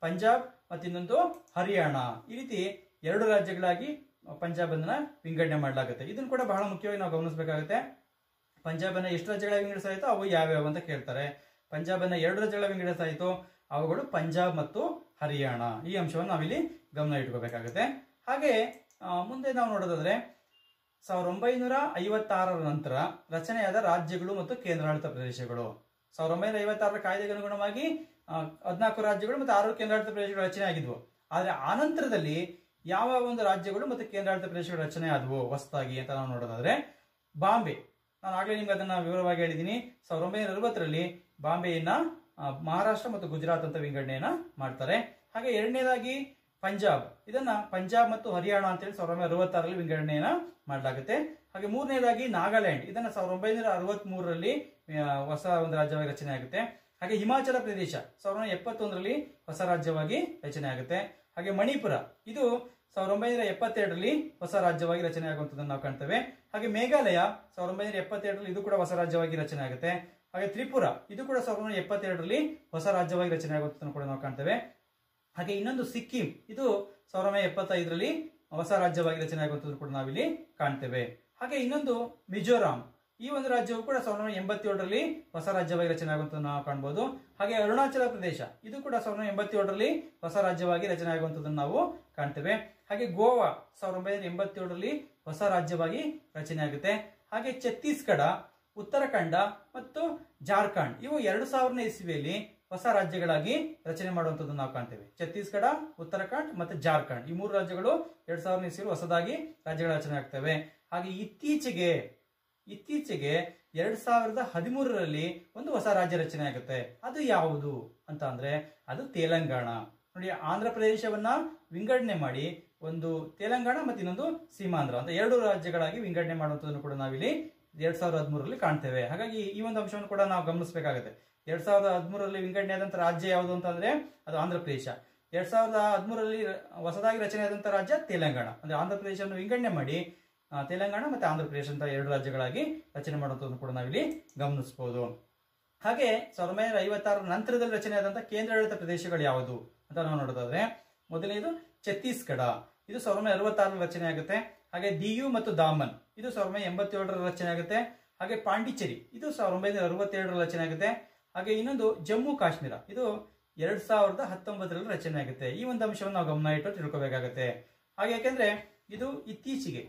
ಪಂಜಾಬ್ ಮತ್ತು ಇನ್ನೊಂದು ಹರಿಯಾಣ. ಈ ರೀತಿ ಎರಡು ರಾಜ್ಯಗಳಾಗಿ ಪಂಜಾಬ್ ಅನ್ನ ವಿಂಗಡಣೆ ಮಾಡಲಾಗುತ್ತೆ. ಇದನ್ನು ಕೂಡ ಬಹಳ ಮುಖ್ಯವಾಗಿ ನಾವು ಗಮನಿಸಬೇಕಾಗುತ್ತೆ. ಪಂಜಾಬ್ ಅನ್ನ ಎಷ್ಟು ರಾಜ್ಯಗಳಾಗಿ ವಿಂಗಡಿಸಲಾಯಿತು, ಅವು ಯಾವ್ಯಾವ ಅಂತ ಕೇಳ್ತಾರೆ. ಪಂಜಾಬ್ ಅನ್ನ ಎರಡು ರಾಜ್ಯಗಳ ವಿಂಗಡಿಸಲಾಯಿತು, ಅವುಗಳು ಪಂಜಾಬ್ ಮತ್ತು ಹರಿಯಾಣ. ಈ ಅಂಶವನ್ನು ನಾವಿಲ್ಲಿ ಗಮನ ಇಟ್ಕೋಬೇಕಾಗುತ್ತೆ. ಹಾಗೆ ಮುಂದೆ ನಾವು ನೋಡೋದಾದ್ರೆ ಸಾವಿರದ ಒಂಬೈನೂರ ಐವತ್ತಾರರ ನಂತರ ರಚನೆಯಾದ ರಾಜ್ಯಗಳು ಮತ್ತು ಕೇಂದ್ರಾಡಳಿತ ಪ್ರದೇಶಗಳು. ಸಾವಿರದ ಒಂಬೈನೂರ ಐವತ್ತಾರರ ಕಾಯ್ದೆಗೆ ಅನುಗುಣವಾಗಿ ಹದಿನಾಲ್ಕು ರಾಜ್ಯಗಳು ಮತ್ತು ಆರು ಕೇಂದ್ರಾಡಳಿತ ಪ್ರದೇಶಗಳು ರಚನೆ ಆಗಿದ್ವು. ಆದ್ರೆ ಆ ನಂತರದಲ್ಲಿ ಯಾವ ಒಂದು ರಾಜ್ಯಗಳು ಮತ್ತು ಕೇಂದ್ರಾಡಳಿತ ಪ್ರದೇಶಗಳು ರಚನೆ ಆದವು ಹೊಸದಾಗಿ ಅಂತ ನಾವು ನೋಡೋದಾದ್ರೆ ಬಾಂಬೆ. ನಾನು ಆಗ್ಲೇ ನಿಮ್ಗೆ ಅದನ್ನ ವಿವರವಾಗಿ ಹೇಳಿದ್ದೀನಿ. ಸಾವಿರದ ಒಂಬೈನೂರ ಅರವತ್ತರಲ್ಲಿ ಬಾಂಬೆಯನ್ನ ಮಹಾರಾಷ್ಟ್ರ ಮತ್ತು ಗುಜರಾತ್ ಅಂತ ವಿಂಗಡಣೆಯನ್ನ ಮಾಡ್ತಾರೆ. ಹಾಗೆ ಎರಡನೇದಾಗಿ ಪಂಜಾಬ್, ಇದನ್ನ ಪಂಜಾಬ್ ಮತ್ತು ಹರಿಯಾಣ ಅಂತೇಳಿ ಸಾವಿರದ ಒಂಬೈನೂರ ಅರವತ್ತಾರರಲ್ಲಿ ವಿಂಗಡಣೆಯನ್ನ ಮಾಡಲಾಗುತ್ತೆ. ಹಾಗೆ ಮೂರನೇದಾಗಿ ನಾಗಾಲ್ಯಾಂಡ್, ಇದನ್ನ ಸಾವಿರದ ಒಂಬೈನೂರ ಅರವತ್ತ್ ಮೂರರಲ್ಲಿ ಹೊಸ ಒಂದು ರಾಜ್ಯವಾಗಿ ರಚನೆ ಆಗುತ್ತೆ. ಹಾಗೆ ಹಿಮಾಚಲ ಪ್ರದೇಶ ಸಾವಿರದ ಒಂಬೈನೂರ ಎಪ್ಪತ್ತೊಂದರಲ್ಲಿ ಹೊಸ ರಾಜ್ಯವಾಗಿ ರಚನೆ ಆಗುತ್ತೆ. ಹಾಗೆ ಮಣಿಪುರ, ಇದು ಸಾವಿರದ ಒಂಬೈನೂರ ಎಪ್ಪತ್ತೆರಡರಲ್ಲಿ ಹೊಸ ರಾಜ್ಯವಾಗಿ ರಚನೆ ಆಗುವಂತದನ್ನು ನಾವು ಕಾಣ್ತೇವೆ. ಹಾಗೆ ಮೇಘಾಲಯ ಸಾವಿರದ ಒಂಬೈನೂರ ಎಪ್ಪತ್ತೆರಡರಲ್ಲಿ ಇದು ಕೂಡ ಹೊಸ ರಾಜ್ಯವಾಗಿ ರಚನೆ ಆಗುತ್ತೆ. ಹಾಗೆ ತ್ರಿಪುರ, ಇದು ಕೂಡ ಸಾವಿರದ ಒಂಬೈನೂರ ಎಪ್ಪತ್ತೆರಡರಲ್ಲಿ ಹೊಸ ರಾಜ್ಯವಾಗಿ ರಚನೆ ಆಗುವಂತದನ್ನು ಕೂಡ ನಾವು ಕಾಣ್ತೇವೆ. ಹಾಗೆ ಇನ್ನೊಂದು ಸಿಕ್ಕಿಂ, ಇದು ಸಾವಿರದ ಒಂಬೈನೂರ ಎಪ್ಪತ್ತೈದರಲ್ಲಿ ಹೊಸ ರಾಜ್ಯವಾಗಿ ರಚನೆ ಆಗುವಂತದ್ದು ಕೂಡ ನಾವಿಲ್ಲಿ ಕಾಣ್ತೇವೆ. ಹಾಗೆ ಇನ್ನೊಂದು ಮಿಜೋರಾಂ, ಈ ಒಂದು ರಾಜ್ಯವು ಕೂಡ ಸಾವಿರದ ಒಂಬೈನೂರ ಎಂಬತ್ತೇಳರಲ್ಲಿ ಹೊಸ ರಾಜ್ಯವಾಗಿ ರಚನೆ ಆಗುವಂತದ್ದು ನಾವು ಕಾಣಬಹುದು. ಹಾಗೆ ಅರುಣಾಚಲ ಪ್ರದೇಶ, ಇದು ಕೂಡ ಸಾವಿರದ ಒಂಬೈನೂರ ಎಂಬತ್ತೇಳರಲ್ಲಿ ಹೊಸ ರಾಜ್ಯವಾಗಿ ರಚನೆ ಆಗುವಂತದ್ದನ್ನು ನಾವು ಕಾಣ್ತೇವೆ. ಹಾಗೆ ಗೋವಾ ಸಾವಿರದ ಒಂಬೈನೂರ ಎಂಬತ್ತೇಳರಲ್ಲಿ ಹೊಸ ರಾಜ್ಯವಾಗಿ ರಚನೆ ಆಗುತ್ತೆ. ಹಾಗೆ ಛತ್ತೀಸ್ಗಢ, ಉತ್ತರಾಖಂಡ ಮತ್ತು ಜಾರ್ಖಂಡ್, ಇವು ಎರಡು ಸಾವಿರನೇ ಇಸ್ವಿಯಲ್ಲಿ ಹೊಸ ರಾಜ್ಯಗಳಾಗಿ ರಚನೆ ಮಾಡುವಂತದ್ದನ್ನು ನಾವು ಕಾಣ್ತೇವೆ. ಛತ್ತೀಸ್ಗಢ, ಉತ್ತರಾಖಂಡ್ ಮತ್ತು ಜಾರ್ಖಂಡ್, ಈ ಮೂರು ರಾಜ್ಯಗಳು ಎರಡ್ ಸಾವಿರನೇ ಇಸ್ವಿಯಲ್ಲಿ ಹೊಸದಾಗಿ ರಾಜ್ಯಗಳ ರಚನೆ ಆಗ್ತವೆ. ಹಾಗೆ ಇತ್ತೀಚೆಗೆ ಇತ್ತೀಚೆಗೆ ಎರಡ್ ಸಾವಿರದ ಹದಿಮೂರರಲ್ಲಿ ಒಂದು ಹೊಸ ರಾಜ್ಯ ರಚನೆ ಆಗುತ್ತೆ. ಅದು ಯಾವುದು ಅಂತ ಅಂದ್ರೆ ಅದು ತೆಲಂಗಾಣ. ನೋಡಿ, ಆಂಧ್ರ ಪ್ರದೇಶವನ್ನ ವಿಂಗಡಣೆ ಮಾಡಿ ಒಂದು ತೆಲಂಗಾಣ ಮತ್ತು ಇನ್ನೊಂದು ಸೀಮಾಂಧ್ರ ಅಂತ ಎರಡು ರಾಜ್ಯಗಳಾಗಿ ವಿಂಗಡಣೆ ಮಾಡುವಂತದನ್ನು ಕೂಡ ನಾವಿಲ್ಲಿ ಎರಡ್ ಸಾವಿರದ ಹದಿಮೂರರಲ್ಲಿ ಕಾಣ್ತೇವೆ. ಹಾಗಾಗಿ ಈ ಒಂದು ಅಂಶವನ್ನು ಕೂಡ ನಾವು ಗಮನಿಸಬೇಕಾಗುತ್ತೆ. ಎರಡ್ ಸಾವಿರದ ಹದಿಮೂರರಲ್ಲಿ ವಿಂಗಡಣೆ ಆದಂತಹ ರಾಜ್ಯ ಯಾವುದು ಅಂತ ಅಂದ್ರೆ ಅದು ಆಂಧ್ರ ಪ್ರದೇಶ. ಎರಡ್ ಸಾವಿರದ ಹದಿಮೂರರಲ್ಲಿ ಹೊಸದಾಗಿ ರಚನೆ ಆದಂತಹ ರಾಜ್ಯ ತೆಲಂಗಾಣ. ಅಂದ್ರೆ ಆಂಧ್ರ ಪ್ರದೇಶವನ್ನು ವಿಂಗಡಣೆ ಮಾಡಿ ತೆಲಂಗಾಣ ಮತ್ತೆ ಆಂಧ್ರ ಪ್ರದೇಶ ಅಂತ ಎರಡು ರಾಜ್ಯಗಳಾಗಿ ರಚನೆ ಮಾಡುವಂಥದ್ದನ್ನು ಕೂಡ ನಾವಿಲ್ಲಿ ಗಮನಿಸಬಹುದು. ಹಾಗೆ ಸಾವಿರದ ಒಂಬೈನೂರ ಐವತ್ತಾರರ ನಂತರದಲ್ಲಿ ರಚನೆ ಆದಂತಹ ಕೇಂದ್ರಾಡಳಿತ ಪ್ರದೇಶಗಳು ಯಾವುದು ಅಂತ ನಾವು ನೋಡೋದಾದ್ರೆ ಮೊದಲನೇದು ಛತ್ತೀಸ್ಗಢ, ಇದು ಸಾವಿರದ ಒಂಬೈನೂರ ಅರವತ್ತಾರರಲ್ಲಿ ರಚನೆ ಆಗುತ್ತೆ. ಹಾಗೆ ದಿಯು ಮತ್ತು ದಾಮನ್, ಇದು ಸಾವಿರದ ಒಂಬೈನೂರ ಎಂಬತ್ತೇಳರಲ್ಲಿ ರಚನೆ ಆಗುತ್ತೆ. ಹಾಗೆ ಪಾಂಡಿಚೇರಿ, ಇದು ಸಾವಿರದ ಒಂಬೈನೂರ ಅರವತ್ತೇಳರಲ್ಲಿ ರಚನೆ ಆಗುತ್ತೆ. ಹಾಗೆ ಇನ್ನೊಂದು ಜಮ್ಮು ಕಾಶ್ಮೀರ, ಇದು ಎರಡ್ ಸಾವಿರದ ಹತ್ತೊಂಬತ್ತರಲ್ಲಿ ರಚನೆ ಆಗುತ್ತೆ. ಈ ಒಂದು ಅಂಶವನ್ನು ನಾವು ಗಮನ ಇಟ್ಟು ತಿಳ್ಕೊಬೇಕಾಗತ್ತೆ. ಹಾಗೆ ಯಾಕೆಂದ್ರೆ ಇದು ಇತ್ತೀಚೆಗೆ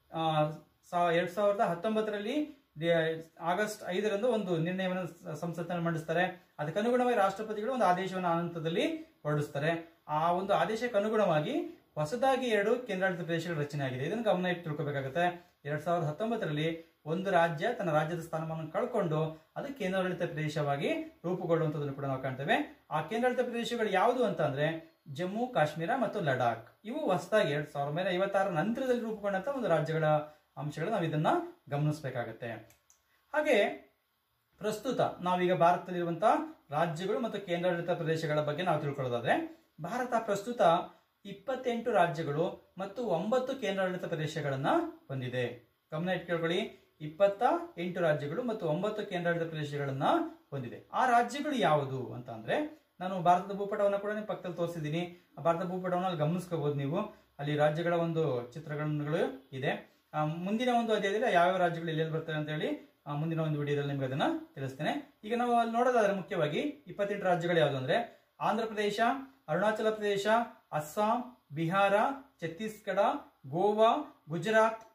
ಎರಡ್ ಸಾವಿರದ ಹತ್ತೊಂಬತ್ತರಲ್ಲಿ ಆಗಸ್ಟ್ ಐದರಂದು ಒಂದು ನಿರ್ಣಯವನ್ನು ಸಂಸತ್ತಿನಲ್ಲಿ ಮಂಡಿಸ್ತಾರೆ. ಅದಕ್ಕನುಗುಣವಾಗಿ ರಾಷ್ಟ್ರಪತಿಗಳು ಒಂದು ಆದೇಶವನ್ನು ಆನಂತರದಲ್ಲಿ ಹೊರಡಿಸ್ತಾರೆ. ಆ ಒಂದು ಆದೇಶಕ್ಕೆ ಅನುಗುಣವಾಗಿ ಹೊಸದಾಗಿ ಎರಡು ಕೇಂದ್ರಾಡಳಿತ ಪ್ರದೇಶಗಳ ರಚನೆ ಆಗಿದೆ. ಇದನ್ನು ಗಮನ ಇಟ್ಟು ತಿಳ್ಕೊಬೇಕಾಗುತ್ತೆ. ಎರಡ್ ಸಾವಿರದ ಹತ್ತೊಂಬತ್ತರಲ್ಲಿ ಒಂದು ರಾಜ್ಯ ತನ್ನ ರಾಜ್ಯದ ಸ್ಥಾನಮಾನ ಕಳ್ಕೊಂಡು ಅದು ಕೇಂದ್ರಾಡಳಿತ ಪ್ರದೇಶವಾಗಿ ರೂಪುಗೊಳ್ಳುವಂತದನ್ನು ಕೂಡ ನಾವು ಕಾಣ್ತೇವೆ. ಆ ಕೇಂದ್ರಾಡಳಿತ ಪ್ರದೇಶಗಳು ಯಾವುದು ಅಂತ ಅಂದ್ರೆ ಜಮ್ಮು ಕಾಶ್ಮೀರ ಮತ್ತು ಲಡಾಖ್, ಇವು ಹೊಸದಾಗಿ ಎರಡ್ ಸಾವಿರದ ಒಂಬೈನೂರ ಐವತ್ತಾರರ ನಂತರದಲ್ಲಿ ರೂಪುಗೊಂಡಂತ ಒಂದು ರಾಜ್ಯಗಳ ಅಂಶಗಳು ನಾವು ಇದನ್ನ ಗಮನಿಸಬೇಕಾಗತ್ತೆ. ಹಾಗೆ ಪ್ರಸ್ತುತ ನಾವೀಗ ಭಾರತದಲ್ಲಿರುವಂತಹ ರಾಜ್ಯಗಳು ಮತ್ತು ಕೇಂದ್ರಾಡಳಿತ ಪ್ರದೇಶಗಳ ಬಗ್ಗೆ ನಾವು ತಿಳ್ಕೊಳ್ಳೋದಾದ್ರೆ ಭಾರತ ಪ್ರಸ್ತುತ ಇಪ್ಪತ್ತೆಂಟು ರಾಜ್ಯಗಳು ಮತ್ತು ಒಂಬತ್ತು ಕೇಂದ್ರಾಡಳಿತ ಪ್ರದೇಶಗಳನ್ನ ಹೊಂದಿದೆ. ಗಮನ ಇಟ್ಟು ಕೇಳ್ಕೊಳ್ಳಿ, ಇಪ್ಪತ್ತ ಎಂಟು ರಾಜ್ಯಗಳು ಮತ್ತು ಒಂಬತ್ತು ಕೇಂದ್ರಾಡಳಿತ ಪ್ರದೇಶಗಳನ್ನ ಹೊಂದಿದೆ. ಆ ರಾಜ್ಯಗಳು ಯಾವುದು ಅಂತ ಅಂದ್ರೆ ನಾನು ಭಾರತದ ಭೂಪಟವನ್ನು ಕೂಡ ನಿಮ್ಮ ಪಕ್ಕದಲ್ಲಿ ತೋರಿಸಿದ್ದೀನಿ. ಆ ಭಾರತದ ಭೂಪಟವನ್ನು ಅಲ್ಲಿ ಗಮನಿಸ್ಕೋಬಹುದು ನೀವು. ಅಲ್ಲಿ ರಾಜ್ಯಗಳ ಒಂದು ಚಿತ್ರಗಳು ಇದೆ. ಮುಂದಿನ ಒಂದು ಅಧ್ಯಾಯದಲ್ಲಿ ಯಾವ್ಯಾವ ರಾಜ್ಯಗಳು ಎಲ್ಲೆಲ್ಲಿ ಬರ್ತವೆ ಅಂತ ಹೇಳಿ ಮುಂದಿನ ಒಂದು ವಿಡಿಯೋದಲ್ಲಿ ನಿಮ್ಗೆ ಅದನ್ನ ತಿಳಿಸ್ತೇನೆ. ಈಗ ನಾವು ಅಲ್ಲಿ ನೋಡೋದಾದ್ರೆ ಮುಖ್ಯವಾಗಿ ಇಪ್ಪತ್ತೆಂಟು ರಾಜ್ಯಗಳು ಯಾವುದು ಅಂದ್ರೆ ಆಂಧ್ರ ಪ್ರದೇಶ, ಅರುಣಾಚಲ ಪ್ರದೇಶ, ಅಸ್ಸಾಂ, ಬಿಹಾರ, ಛತ್ತೀಸ್ಗಢ, ಗೋವಾ, ಗುಜರಾತ್,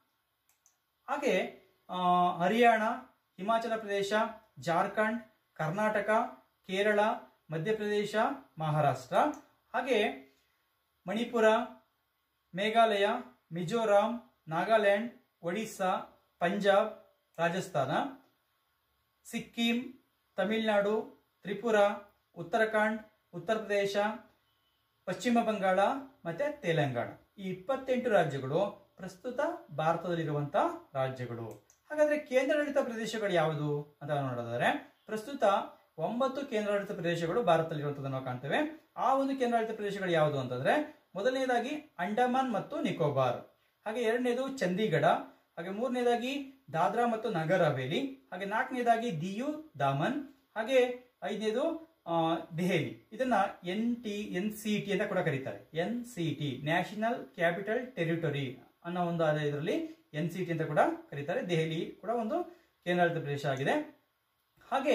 ಹಾಗೆ ಹರಿಯಾಣ, ಹಿಮಾಚಲ ಪ್ರದೇಶ, ಜಾರ್ಖಂಡ್, ಕರ್ನಾಟಕ, ಕೇರಳ, ಮಧ್ಯಪ್ರದೇಶ, ಮಹಾರಾಷ್ಟ್ರ, ಹಾಗೆ ಮಣಿಪುರ, ಮೇಘಾಲಯ, ಮಿಜೋರಾಂ, ನಾಗಾಲ್ಯಾಂಡ್, ಒಡಿಸ್ಸಾ, ಪಂಜಾಬ್, ರಾಜಸ್ಥಾನ, ಸಿಕ್ಕಿಂ, ತಮಿಳುನಾಡು, ತ್ರಿಪುರ, ಉತ್ತರಾಖಂಡ್, ಉತ್ತರ ಪ್ರದೇಶ, ಪಶ್ಚಿಮ ಬಂಗಾಳ ಮತ್ತೆ ತೆಲಂಗಾಣ. ಈ ಇಪ್ಪತ್ತೆಂಟು ರಾಜ್ಯಗಳು ಪ್ರಸ್ತುತ ಭಾರತದಲ್ಲಿರುವಂತಹ ರಾಜ್ಯಗಳು. ಹಾಗಾದ್ರೆ ಕೇಂದ್ರಾಡಳಿತ ಪ್ರದೇಶಗಳು ಯಾವುದು ಅಂತ ನೋಡೋದಾದ್ರೆ ಪ್ರಸ್ತುತ ಒಂಬತ್ತು ಕೇಂದ್ರಾಡಳಿತ ಪ್ರದೇಶಗಳು ಭಾರತದಲ್ಲಿರುವಂತದನ್ನು ನಾವು ಕಾಣ್ತೇವೆ. ಆ ಒಂದು ಕೇಂದ್ರಾಡಳಿತ ಪ್ರದೇಶಗಳು ಯಾವುದು ಅಂತಂದ್ರೆ ಮೊದಲನೇದಾಗಿ ಅಂಡಮಾನ್ ಮತ್ತು ನಿಕೋಬಾರ್, ಹಾಗೆ ಎರಡನೇದು ಚಂಡೀಗಢ, ಹಾಗೆ ಮೂರನೇದಾಗಿ ದಾದ್ರಾ ಮತ್ತು ನಗರ್ ಹವೇಲಿ, ಹಾಗೆ ನಾಲ್ಕನೇದಾಗಿ ದಿಯು ದಾಮನ್, ಹಾಗೆ ಐದನೇದು ದೆಹಲಿ. ಇದನ್ನ N T N C T ಅಂತ ಕೂಡ ಕರೀತಾರೆ. N C T national capital territory ಅನ್ನೋ ಒಂದು ಇದರಲ್ಲಿ ಎನ್ ಸಿ ಟಿ ಅಂತ ಕೂಡ ಕರೀತಾರೆ. ದೆಹಲಿ ಕೂಡ ಒಂದು ಕೇಂದ್ರಾಡಳಿತ ಪ್ರದೇಶ ಆಗಿದೆ. ಹಾಗೆ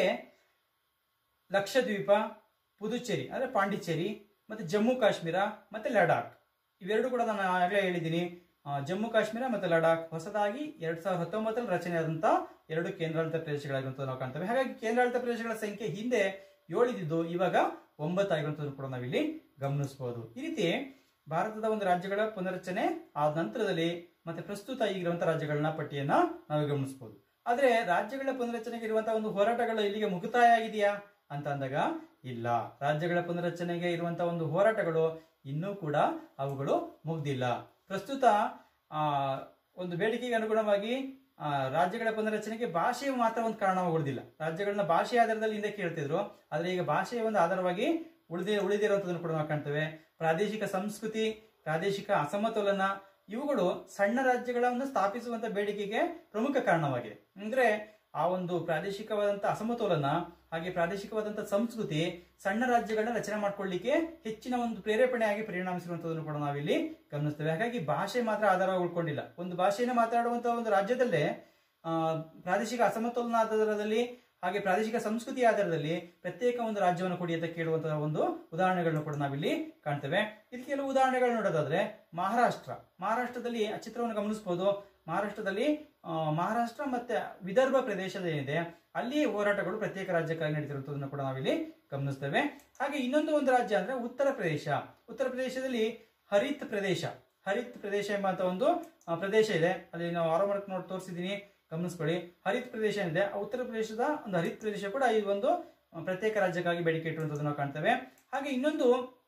ಲಕ್ಷದ್ವೀಪ, ಪುದುಚೇರಿ ಅಂದ್ರೆ ಪಾಂಡಿಚೇರಿ, ಮತ್ತೆ ಜಮ್ಮು ಕಾಶ್ಮೀರ ಮತ್ತೆ ಲಡಾಖ್ ಇವೆರಡು ಕೂಡ ನಾನು ಆಗಲೇ ಹೇಳಿದ್ದೀನಿ. ಜಮ್ಮು ಕಾಶ್ಮೀರ ಮತ್ತೆ ಲಡಾಖ್ ಹೊಸದಾಗಿ ಎರಡ್ ಸಾವಿರದ ಹತ್ತೊಂಬತ್ತರಲ್ಲಿ ರಚನೆ ಆದಂತಹ ಎರಡು ಕೇಂದ್ರಾಡಳಿತ ಪ್ರದೇಶಗಳಾಗಿರುವಂತ ನಾವು ಕಾಣ್ತೇವೆ. ಹಾಗಾಗಿ ಕೇಂದ್ರಾಡಳಿತ ಪ್ರದೇಶಗಳ ಸಂಖ್ಯೆ ಹಿಂದೆ ಏಳಿದ್ದು ಇವಾಗ ಒಂಬತ್ತಾಗಿರುವಂತದ್ದು ಕೂಡ ನಾವಿಲ್ಲಿ ಗಮನಿಸಬಹುದು. ಈ ರೀತಿ ಭಾರತದ ಒಂದು ರಾಜ್ಯಗಳ ಪುನರಚನೆ ಆದ ನಂತರದಲ್ಲಿ ಮತ್ತೆ ಪ್ರಸ್ತುತ ಈಗಿರುವಂತಹ ರಾಜ್ಯಗಳನ್ನ ಪಟ್ಟಿಯನ್ನ ನಾವು ಗಮನಿಸಬಹುದು. ಆದ್ರೆ ರಾಜ್ಯಗಳ ಪುನರಚನೆಗೆ ಇರುವಂತಹ ಒಂದು ಹೋರಾಟಗಳು ಇಲ್ಲಿಗೆ ಮುಕ್ತಾಯ ಆಗಿದೆಯಾ ಅಂತ ಅಂದಾಗ ಇಲ್ಲ. ರಾಜ್ಯಗಳ ಪುನರಚನೆಗೆ ಇರುವಂತಹ ಒಂದು ಹೋರಾಟಗಳು ಇನ್ನೂ ಕೂಡ ಅವುಗಳು ಮುಗ್ದಿಲ್ಲ. ಪ್ರಸ್ತುತ ಆ ಒಂದು ಬೇಡಿಕೆಗೆ ಅನುಗುಣವಾಗಿ ಆ ರಾಜ್ಯಗಳ ಪುನರಚನೆಗೆ ಭಾಷೆಯು ಮಾತ್ರ ಒಂದು ಕಾರಣವಾಗುವುದಿಲ್ಲ. ರಾಜ್ಯಗಳನ್ನ ಭಾಷೆಯ ಆಧಾರದಲ್ಲಿ ಹಿಂದೆ ಕೇಳ್ತಿದ್ರು, ಆದ್ರೆ ಈಗ ಭಾಷೆಯ ಒಂದು ಆಧಾರವಾಗಿ ಉಳಿದಿ ಉಳಿದಿರುವಂತದನ್ನು ಕೂಡ ನಾವು ಕಾಣ್ತೇವೆ. ಪ್ರಾದೇಶಿಕ ಸಂಸ್ಕೃತಿ, ಪ್ರಾದೇಶಿಕ ಅಸಮತೋಲನ ಇವುಗಳು ಸಣ್ಣ ರಾಜ್ಯಗಳನ್ನು ಸ್ಥಾಪಿಸುವಂತ ಬೇಡಿಕೆಗೆ ಪ್ರಮುಖ ಕಾರಣವಾಗಿದೆ. ಅಂದ್ರೆ ಆ ಒಂದು ಪ್ರಾದೇಶಿಕವಾದಂತಹ ಅಸಮತೋಲನ ಹಾಗೆ ಪ್ರಾದೇಶಿಕವಾದಂತಹ ಸಂಸ್ಕೃತಿ ಸಣ್ಣ ರಾಜ್ಯಗಳನ್ನ ರಚನೆ ಮಾಡ್ಕೊಳ್ಳಿಕ್ಕೆ ಹೆಚ್ಚಿನ ಒಂದು ಪ್ರೇರೇಪಣೆಯಾಗಿ ಪರಿಣಾಮಿಸಿರುವಂತದನ್ನು ಕೂಡ ನಾವಿಲ್ಲಿ ಗಮನಿಸ್ತೇವೆ. ಹಾಗಾಗಿ ಭಾಷೆ ಮಾತ್ರ ಆಧಾರವಾಗಿ ಉಳ್ಕೊಂಡಿಲ್ಲ. ಒಂದು ಭಾಷೆಯನ್ನು ಮಾತನಾಡುವಂತಹ ಒಂದು ರಾಜ್ಯದಲ್ಲೇ ಆ ಪ್ರಾದೇಶಿಕ ಅಸಮತೋಲನ ಆಧಾರದಲ್ಲಿ ಹಾಗೆ ಪ್ರಾದೇಶಿಕ ಸಂಸ್ಕೃತಿ ಆಧಾರದಲ್ಲಿ ಪ್ರತ್ಯೇಕ ಒಂದು ರಾಜ್ಯವನ್ನು ಕೊಡಿ ಅಂತ ಕೇಳುವಂತಹ ಒಂದು ಉದಾಹರಣೆಗಳನ್ನು ಕೂಡ ನಾವಿಲ್ಲಿ ಕಾಣ್ತೇವೆ. ಇಲ್ಲಿ ಕೆಲವು ಉದಾಹರಣೆಗಳು ನೋಡೋದಾದ್ರೆ ಮಹಾರಾಷ್ಟ್ರ ಮಹಾರಾಷ್ಟ್ರದಲ್ಲಿ ಆ ಚಿತ್ರವನ್ನು ಗಮನಿಸಬಹುದು. ಮಹಾರಾಷ್ಟ್ರದಲ್ಲಿ ಮಹಾರಾಷ್ಟ್ರ ಮತ್ತೆ ವಿದರ್ಭ ಪ್ರದೇಶದ ಏನಿದೆ ಅಲ್ಲಿ ಹೋರಾಟಗಳು ಪ್ರತ್ಯೇಕ ರಾಜ್ಯಕ್ಕಾಗಿ ನಡೀತಿರುವಂತದನ್ನು ಕೂಡ ನಾವಿಲ್ಲಿ ಗಮನಿಸ್ತೇವೆ. ಹಾಗೆ ಇನ್ನೊಂದು ಒಂದು ರಾಜ್ಯ ಅಂದ್ರೆ ಉತ್ತರ ಪ್ರದೇಶ. ಉತ್ತರ ಪ್ರದೇಶದಲ್ಲಿ ಹರಿತ್ ಪ್ರದೇಶ ಹರಿತ್ ಪ್ರದೇಶ ಎಂಬಂತ ಒಂದು ಪ್ರದೇಶ ಇದೆ. ಅಲ್ಲಿ ನಾವು ಆರೋ ಮಾರ್ಕ್ ನೋಡಿ ತೋರಿಸಿದೀನಿ, ಗಮನಿಸ್ಕೊಳ್ಳಿ. ಹರಿತ್ ಪ್ರದೇಶ ಏನಿದೆ ಆ ಉತ್ತರ ಪ್ರದೇಶದ ಒಂದು ಹರಿತ್ ಪ್ರದೇಶ ಕೂಡ ಈ ಒಂದು ಪ್ರತ್ಯೇಕ ರಾಜ್ಯಕ್ಕಾಗಿ ಬೇಡಿಕೆ ಇಟ್ಟಿರುವಂತದ್ದು ನಾವು ಕಾಣ್ತೇವೆ. ಹಾಗೆ ಇನ್ನೊಂದು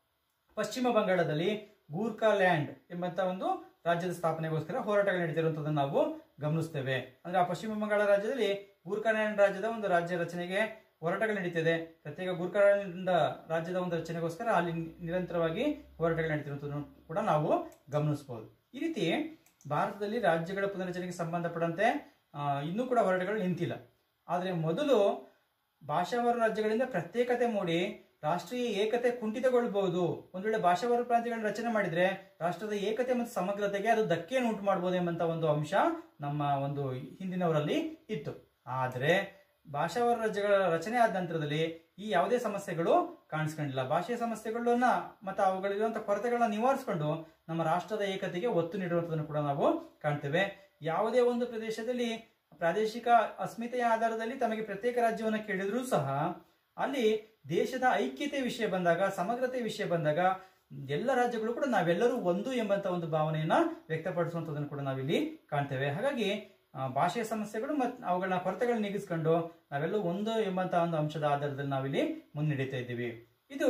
ಪಶ್ಚಿಮ ಬಂಗಾಳದಲ್ಲಿ ಗೂರ್ಖಾ ಲ್ಯಾಂಡ್ ಎಂಬಂತ ಒಂದು ರಾಜ್ಯದ ಸ್ಥಾಪನೆಗೋಸ್ಕರ ಹೋರಾಟಗಳು ನಡೀತಿರುವಂತದನ್ನು ನಾವು ಗಮನಿಸ್ತೇವೆ. ಅಂದ್ರೆ ಆ ಪಶ್ಚಿಮ ಬಂಗಾಳ ರಾಜ್ಯದಲ್ಲಿ ಗೂರ್ಖಾ ಲ್ಯಾಂಡ್ ರಾಜ್ಯದ ಒಂದು ರಾಜ್ಯ ರಚನೆಗೆ ಹೋರಾಟಗಳು ನಡೀತಿದೆ. ಪ್ರತ್ಯೇಕ ಗೂರ್ಖಾ ಲ್ಯಾಂಡ್ ರಾಜ್ಯದ ಒಂದು ರಚನೆಗೋಸ್ಕರ ಅಲ್ಲಿ ನಿರಂತರವಾಗಿ ಹೋರಾಟಗಳು ನಡೀತಿರುವಂತದನ್ನು ಕೂಡ ನಾವು ಗಮನಿಸಬಹುದು. ಈ ರೀತಿ ಭಾರತದಲ್ಲಿ ರಾಜ್ಯಗಳ ಪುನರಚನೆಗೆ ಸಂಬಂಧಪಟ್ಟಂತೆ ಇನ್ನೂ ಕೂಡ ಹೋರಾಟಗಳು ನಿಂತಿಲ್ಲ. ಆದ್ರೆ ಮೊದಲು ಭಾಷಾವಾರು ರಾಜ್ಯಗಳಿಂದ ಪ್ರತ್ಯೇಕತೆ ಮೂಡಿ ರಾಷ್ಟ್ರೀಯ ಏಕತೆ ಕುಂಠಿತಗೊಳ್ಳಬಹುದು. ಒಂದ್ ವೇಳೆ ಭಾಷಾವಾರು ಪ್ರಾಂತ್ಯಗಳನ್ನ ರಚನೆ ಮಾಡಿದ್ರೆ ರಾಷ್ಟ್ರದ ಏಕತೆ ಮತ್ತು ಸಮಗ್ರತೆಗೆ ಅದು ಧಕ್ಕೆಯನ್ನು ಉಂಟು ಮಾಡಬಹುದು ಎಂಬಂತ ಒಂದು ಅಂಶ ನಮ್ಮ ಒಂದು ಹಿಂದಿನವರಲ್ಲಿ ಇತ್ತು. ಆದ್ರೆ ಭಾಷಾವಾರು ರಾಜ್ಯಗಳ ರಚನೆ ಆದ ನಂತರದಲ್ಲಿ ಈ ಯಾವುದೇ ಸಮಸ್ಯೆಗಳು ಕಾಣಿಸ್ಕೊಂಡಿಲ್ಲ. ಭಾಷೆಯ ಸಮಸ್ಯೆಗಳನ್ನ ಮತ್ತು ಅವುಗಳಿರುವಂತಹ ಕೊರತೆಗಳನ್ನ ನಿವಾರಿಸಿಕೊಂಡು ನಮ್ಮ ರಾಷ್ಟ್ರದ ಏಕತೆಗೆ ಒತ್ತು ನೀಡುವಂತದನ್ನು ಕೂಡ ನಾವು ಕಾಣ್ತೇವೆ. ಯಾವುದೇ ಒಂದು ಪ್ರದೇಶದಲ್ಲಿ ಪ್ರಾದೇಶಿಕ ಅಸ್ಮಿತೆಯ ಆಧಾರದಲ್ಲಿ ತಮಗೆ ಪ್ರತ್ಯೇಕ ರಾಜ್ಯವನ್ನು ಕೇಳಿದ್ರೂ ಸಹ ಅಲ್ಲಿ ದೇಶದ ಐಕ್ಯತೆ ವಿಷಯ ಬಂದಾಗ, ಸಮಗ್ರತೆ ವಿಷಯ ಬಂದಾಗ ಎಲ್ಲ ರಾಜ್ಯಗಳು ಕೂಡ ನಾವೆಲ್ಲರೂ ಒಂದು ಎಂಬಂತ ಒಂದು ಭಾವನೆಯನ್ನ ವ್ಯಕ್ತಪಡಿಸುವಂತದನ್ನು ಕೂಡ ನಾವಿಲ್ಲಿ ಕಾಣ್ತೇವೆ. ಹಾಗಾಗಿ ಭಾಷೆಯ ಸಮಸ್ಯೆಗಳು ಮತ್ತು ಅವುಗಳನ್ನ ಕೊರತೆಗಳನ್ನ ನೀಗಿಸ್ಕೊಂಡು ನಾವೆಲ್ಲ ಒಂದು ಎಂಬಂತ ಒಂದು ಅಂಶದ ಆಧಾರದಲ್ಲಿ ನಾವಿಲ್ಲಿ ಮುನ್ನಡೀತಾ ಇದ್ದೀವಿ. ಇದು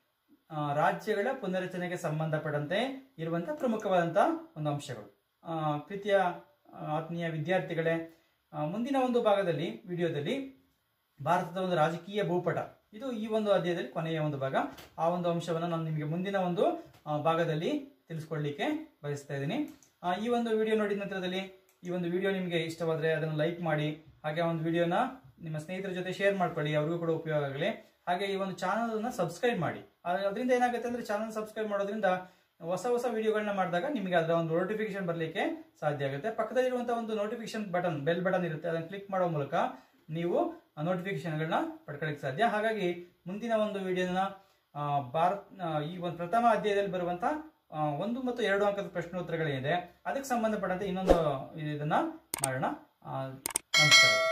ರಾಜ್ಯಗಳ ಪುನರಚನೆಗೆ ಸಂಬಂಧಪಟ್ಟಂತೆ ಇರುವಂತಹ ಪ್ರಮುಖವಾದಂತಹ ಒಂದು ಅಂಶಗಳು. ಪ್ರೀತಿಯ ಆತ್ಮೀಯ ವಿದ್ಯಾರ್ಥಿಗಳೇ, ಮುಂದಿನ ಒಂದು ಭಾಗದಲ್ಲಿ ವಿಡಿಯೋದಲ್ಲಿ ಭಾರತದ ಒಂದು ರಾಜಕೀಯ ಭೂಪಟ ಇದು ಈ ಒಂದು ಅಧ್ಯಾಯದಲ್ಲಿ ಕೊನೆಯ ಒಂದು ಭಾಗ. ಆ ಒಂದು ಅಂಶವನ್ನು ನಾನು ನಿಮಗೆ ಮುಂದಿನ ಒಂದು ಭಾಗದಲ್ಲಿ ತಿಳಿಸ್ಕೊಡ್ಲಿಕ್ಕೆ ಬಯಸ್ತಾ ಇದ್ದೀನಿ. ಈ ಒಂದು ವಿಡಿಯೋ ನೋಡಿದ ನಂತರದಲ್ಲಿ ಈ ಒಂದು ವಿಡಿಯೋ ನಿಮಗೆ ಇಷ್ಟವಾದರೆ ಅದನ್ನು ಲೈಕ್ ಮಾಡಿ, ಹಾಗೆ ಆ ಒಂದು ವಿಡಿಯೋನ ನಿಮ್ಮ ಸ್ನೇಹಿತರ ಜೊತೆ ಶೇರ್ ಮಾಡ್ಕೊಳ್ಳಿ, ಅವ್ರಿಗೂ ಕೂಡ ಉಪಯೋಗ ಆಗಲಿ. ಹಾಗೆ ಈ ಒಂದು ಚಾನಲ್ ಅನ್ನ ಸಬ್ಸ್ಕ್ರೈಬ್ ಮಾಡಿ. ಅದರಿಂದ ಏನಾಗುತ್ತೆ ಅಂದ್ರೆ ಚಾನಲ್ ಸಬ್ಸ್ಕ್ರೈಬ್ ಮಾಡೋದ್ರಿಂದ ಹೊಸ ಹೊಸ ವಿಡಿಯೋಗಳನ್ನ ಮಾಡಿದಾಗ ನಿಮಗೆ ಅದರ ಒಂದು ನೋಟಿಫಿಕೇಶನ್ ಬರಲಿಕ್ಕೆ ಸಾಧ್ಯ ಆಗುತ್ತೆ. ಪಕ್ಕದಲ್ಲಿರುವಂತಹ ಒಂದು ನೋಟಿಫಿಕೇಶನ್ ಬಟನ್, ಬೆಲ್ ಬಟನ್ ಇರುತ್ತೆ, ಅದನ್ನು ಕ್ಲಿಕ್ ಮಾಡೋ ಮೂಲಕ ನೀವು ನೋಟಿಫಿಕೇಶನ್ಗಳನ್ನ ಪಡ್ಕೊಳ್ಳಿಕ್ಕೆ ಸಾಧ್ಯ. ಹಾಗಾಗಿ ಮುಂದಿನ ಒಂದು ವಿಡಿಯೋನ ಭಾರತ್ ಈ ಒಂದು ಪ್ರಥಮ ಅಧ್ಯಾಯದಲ್ಲಿ ಬರುವಂತಹ ಒಂದು ಮತ್ತು ಎರಡು ಅಂಕದ ಪ್ರಶ್ನೋತ್ತರಗಳೇನಿದೆ ಅದಕ್ಕೆ ಸಂಬಂಧಪಟ್ಟಂತೆ ಇನ್ನೊಂದು ಇದನ್ನ ಮಾಡೋಣ. ನಮಸ್ಕಾರ.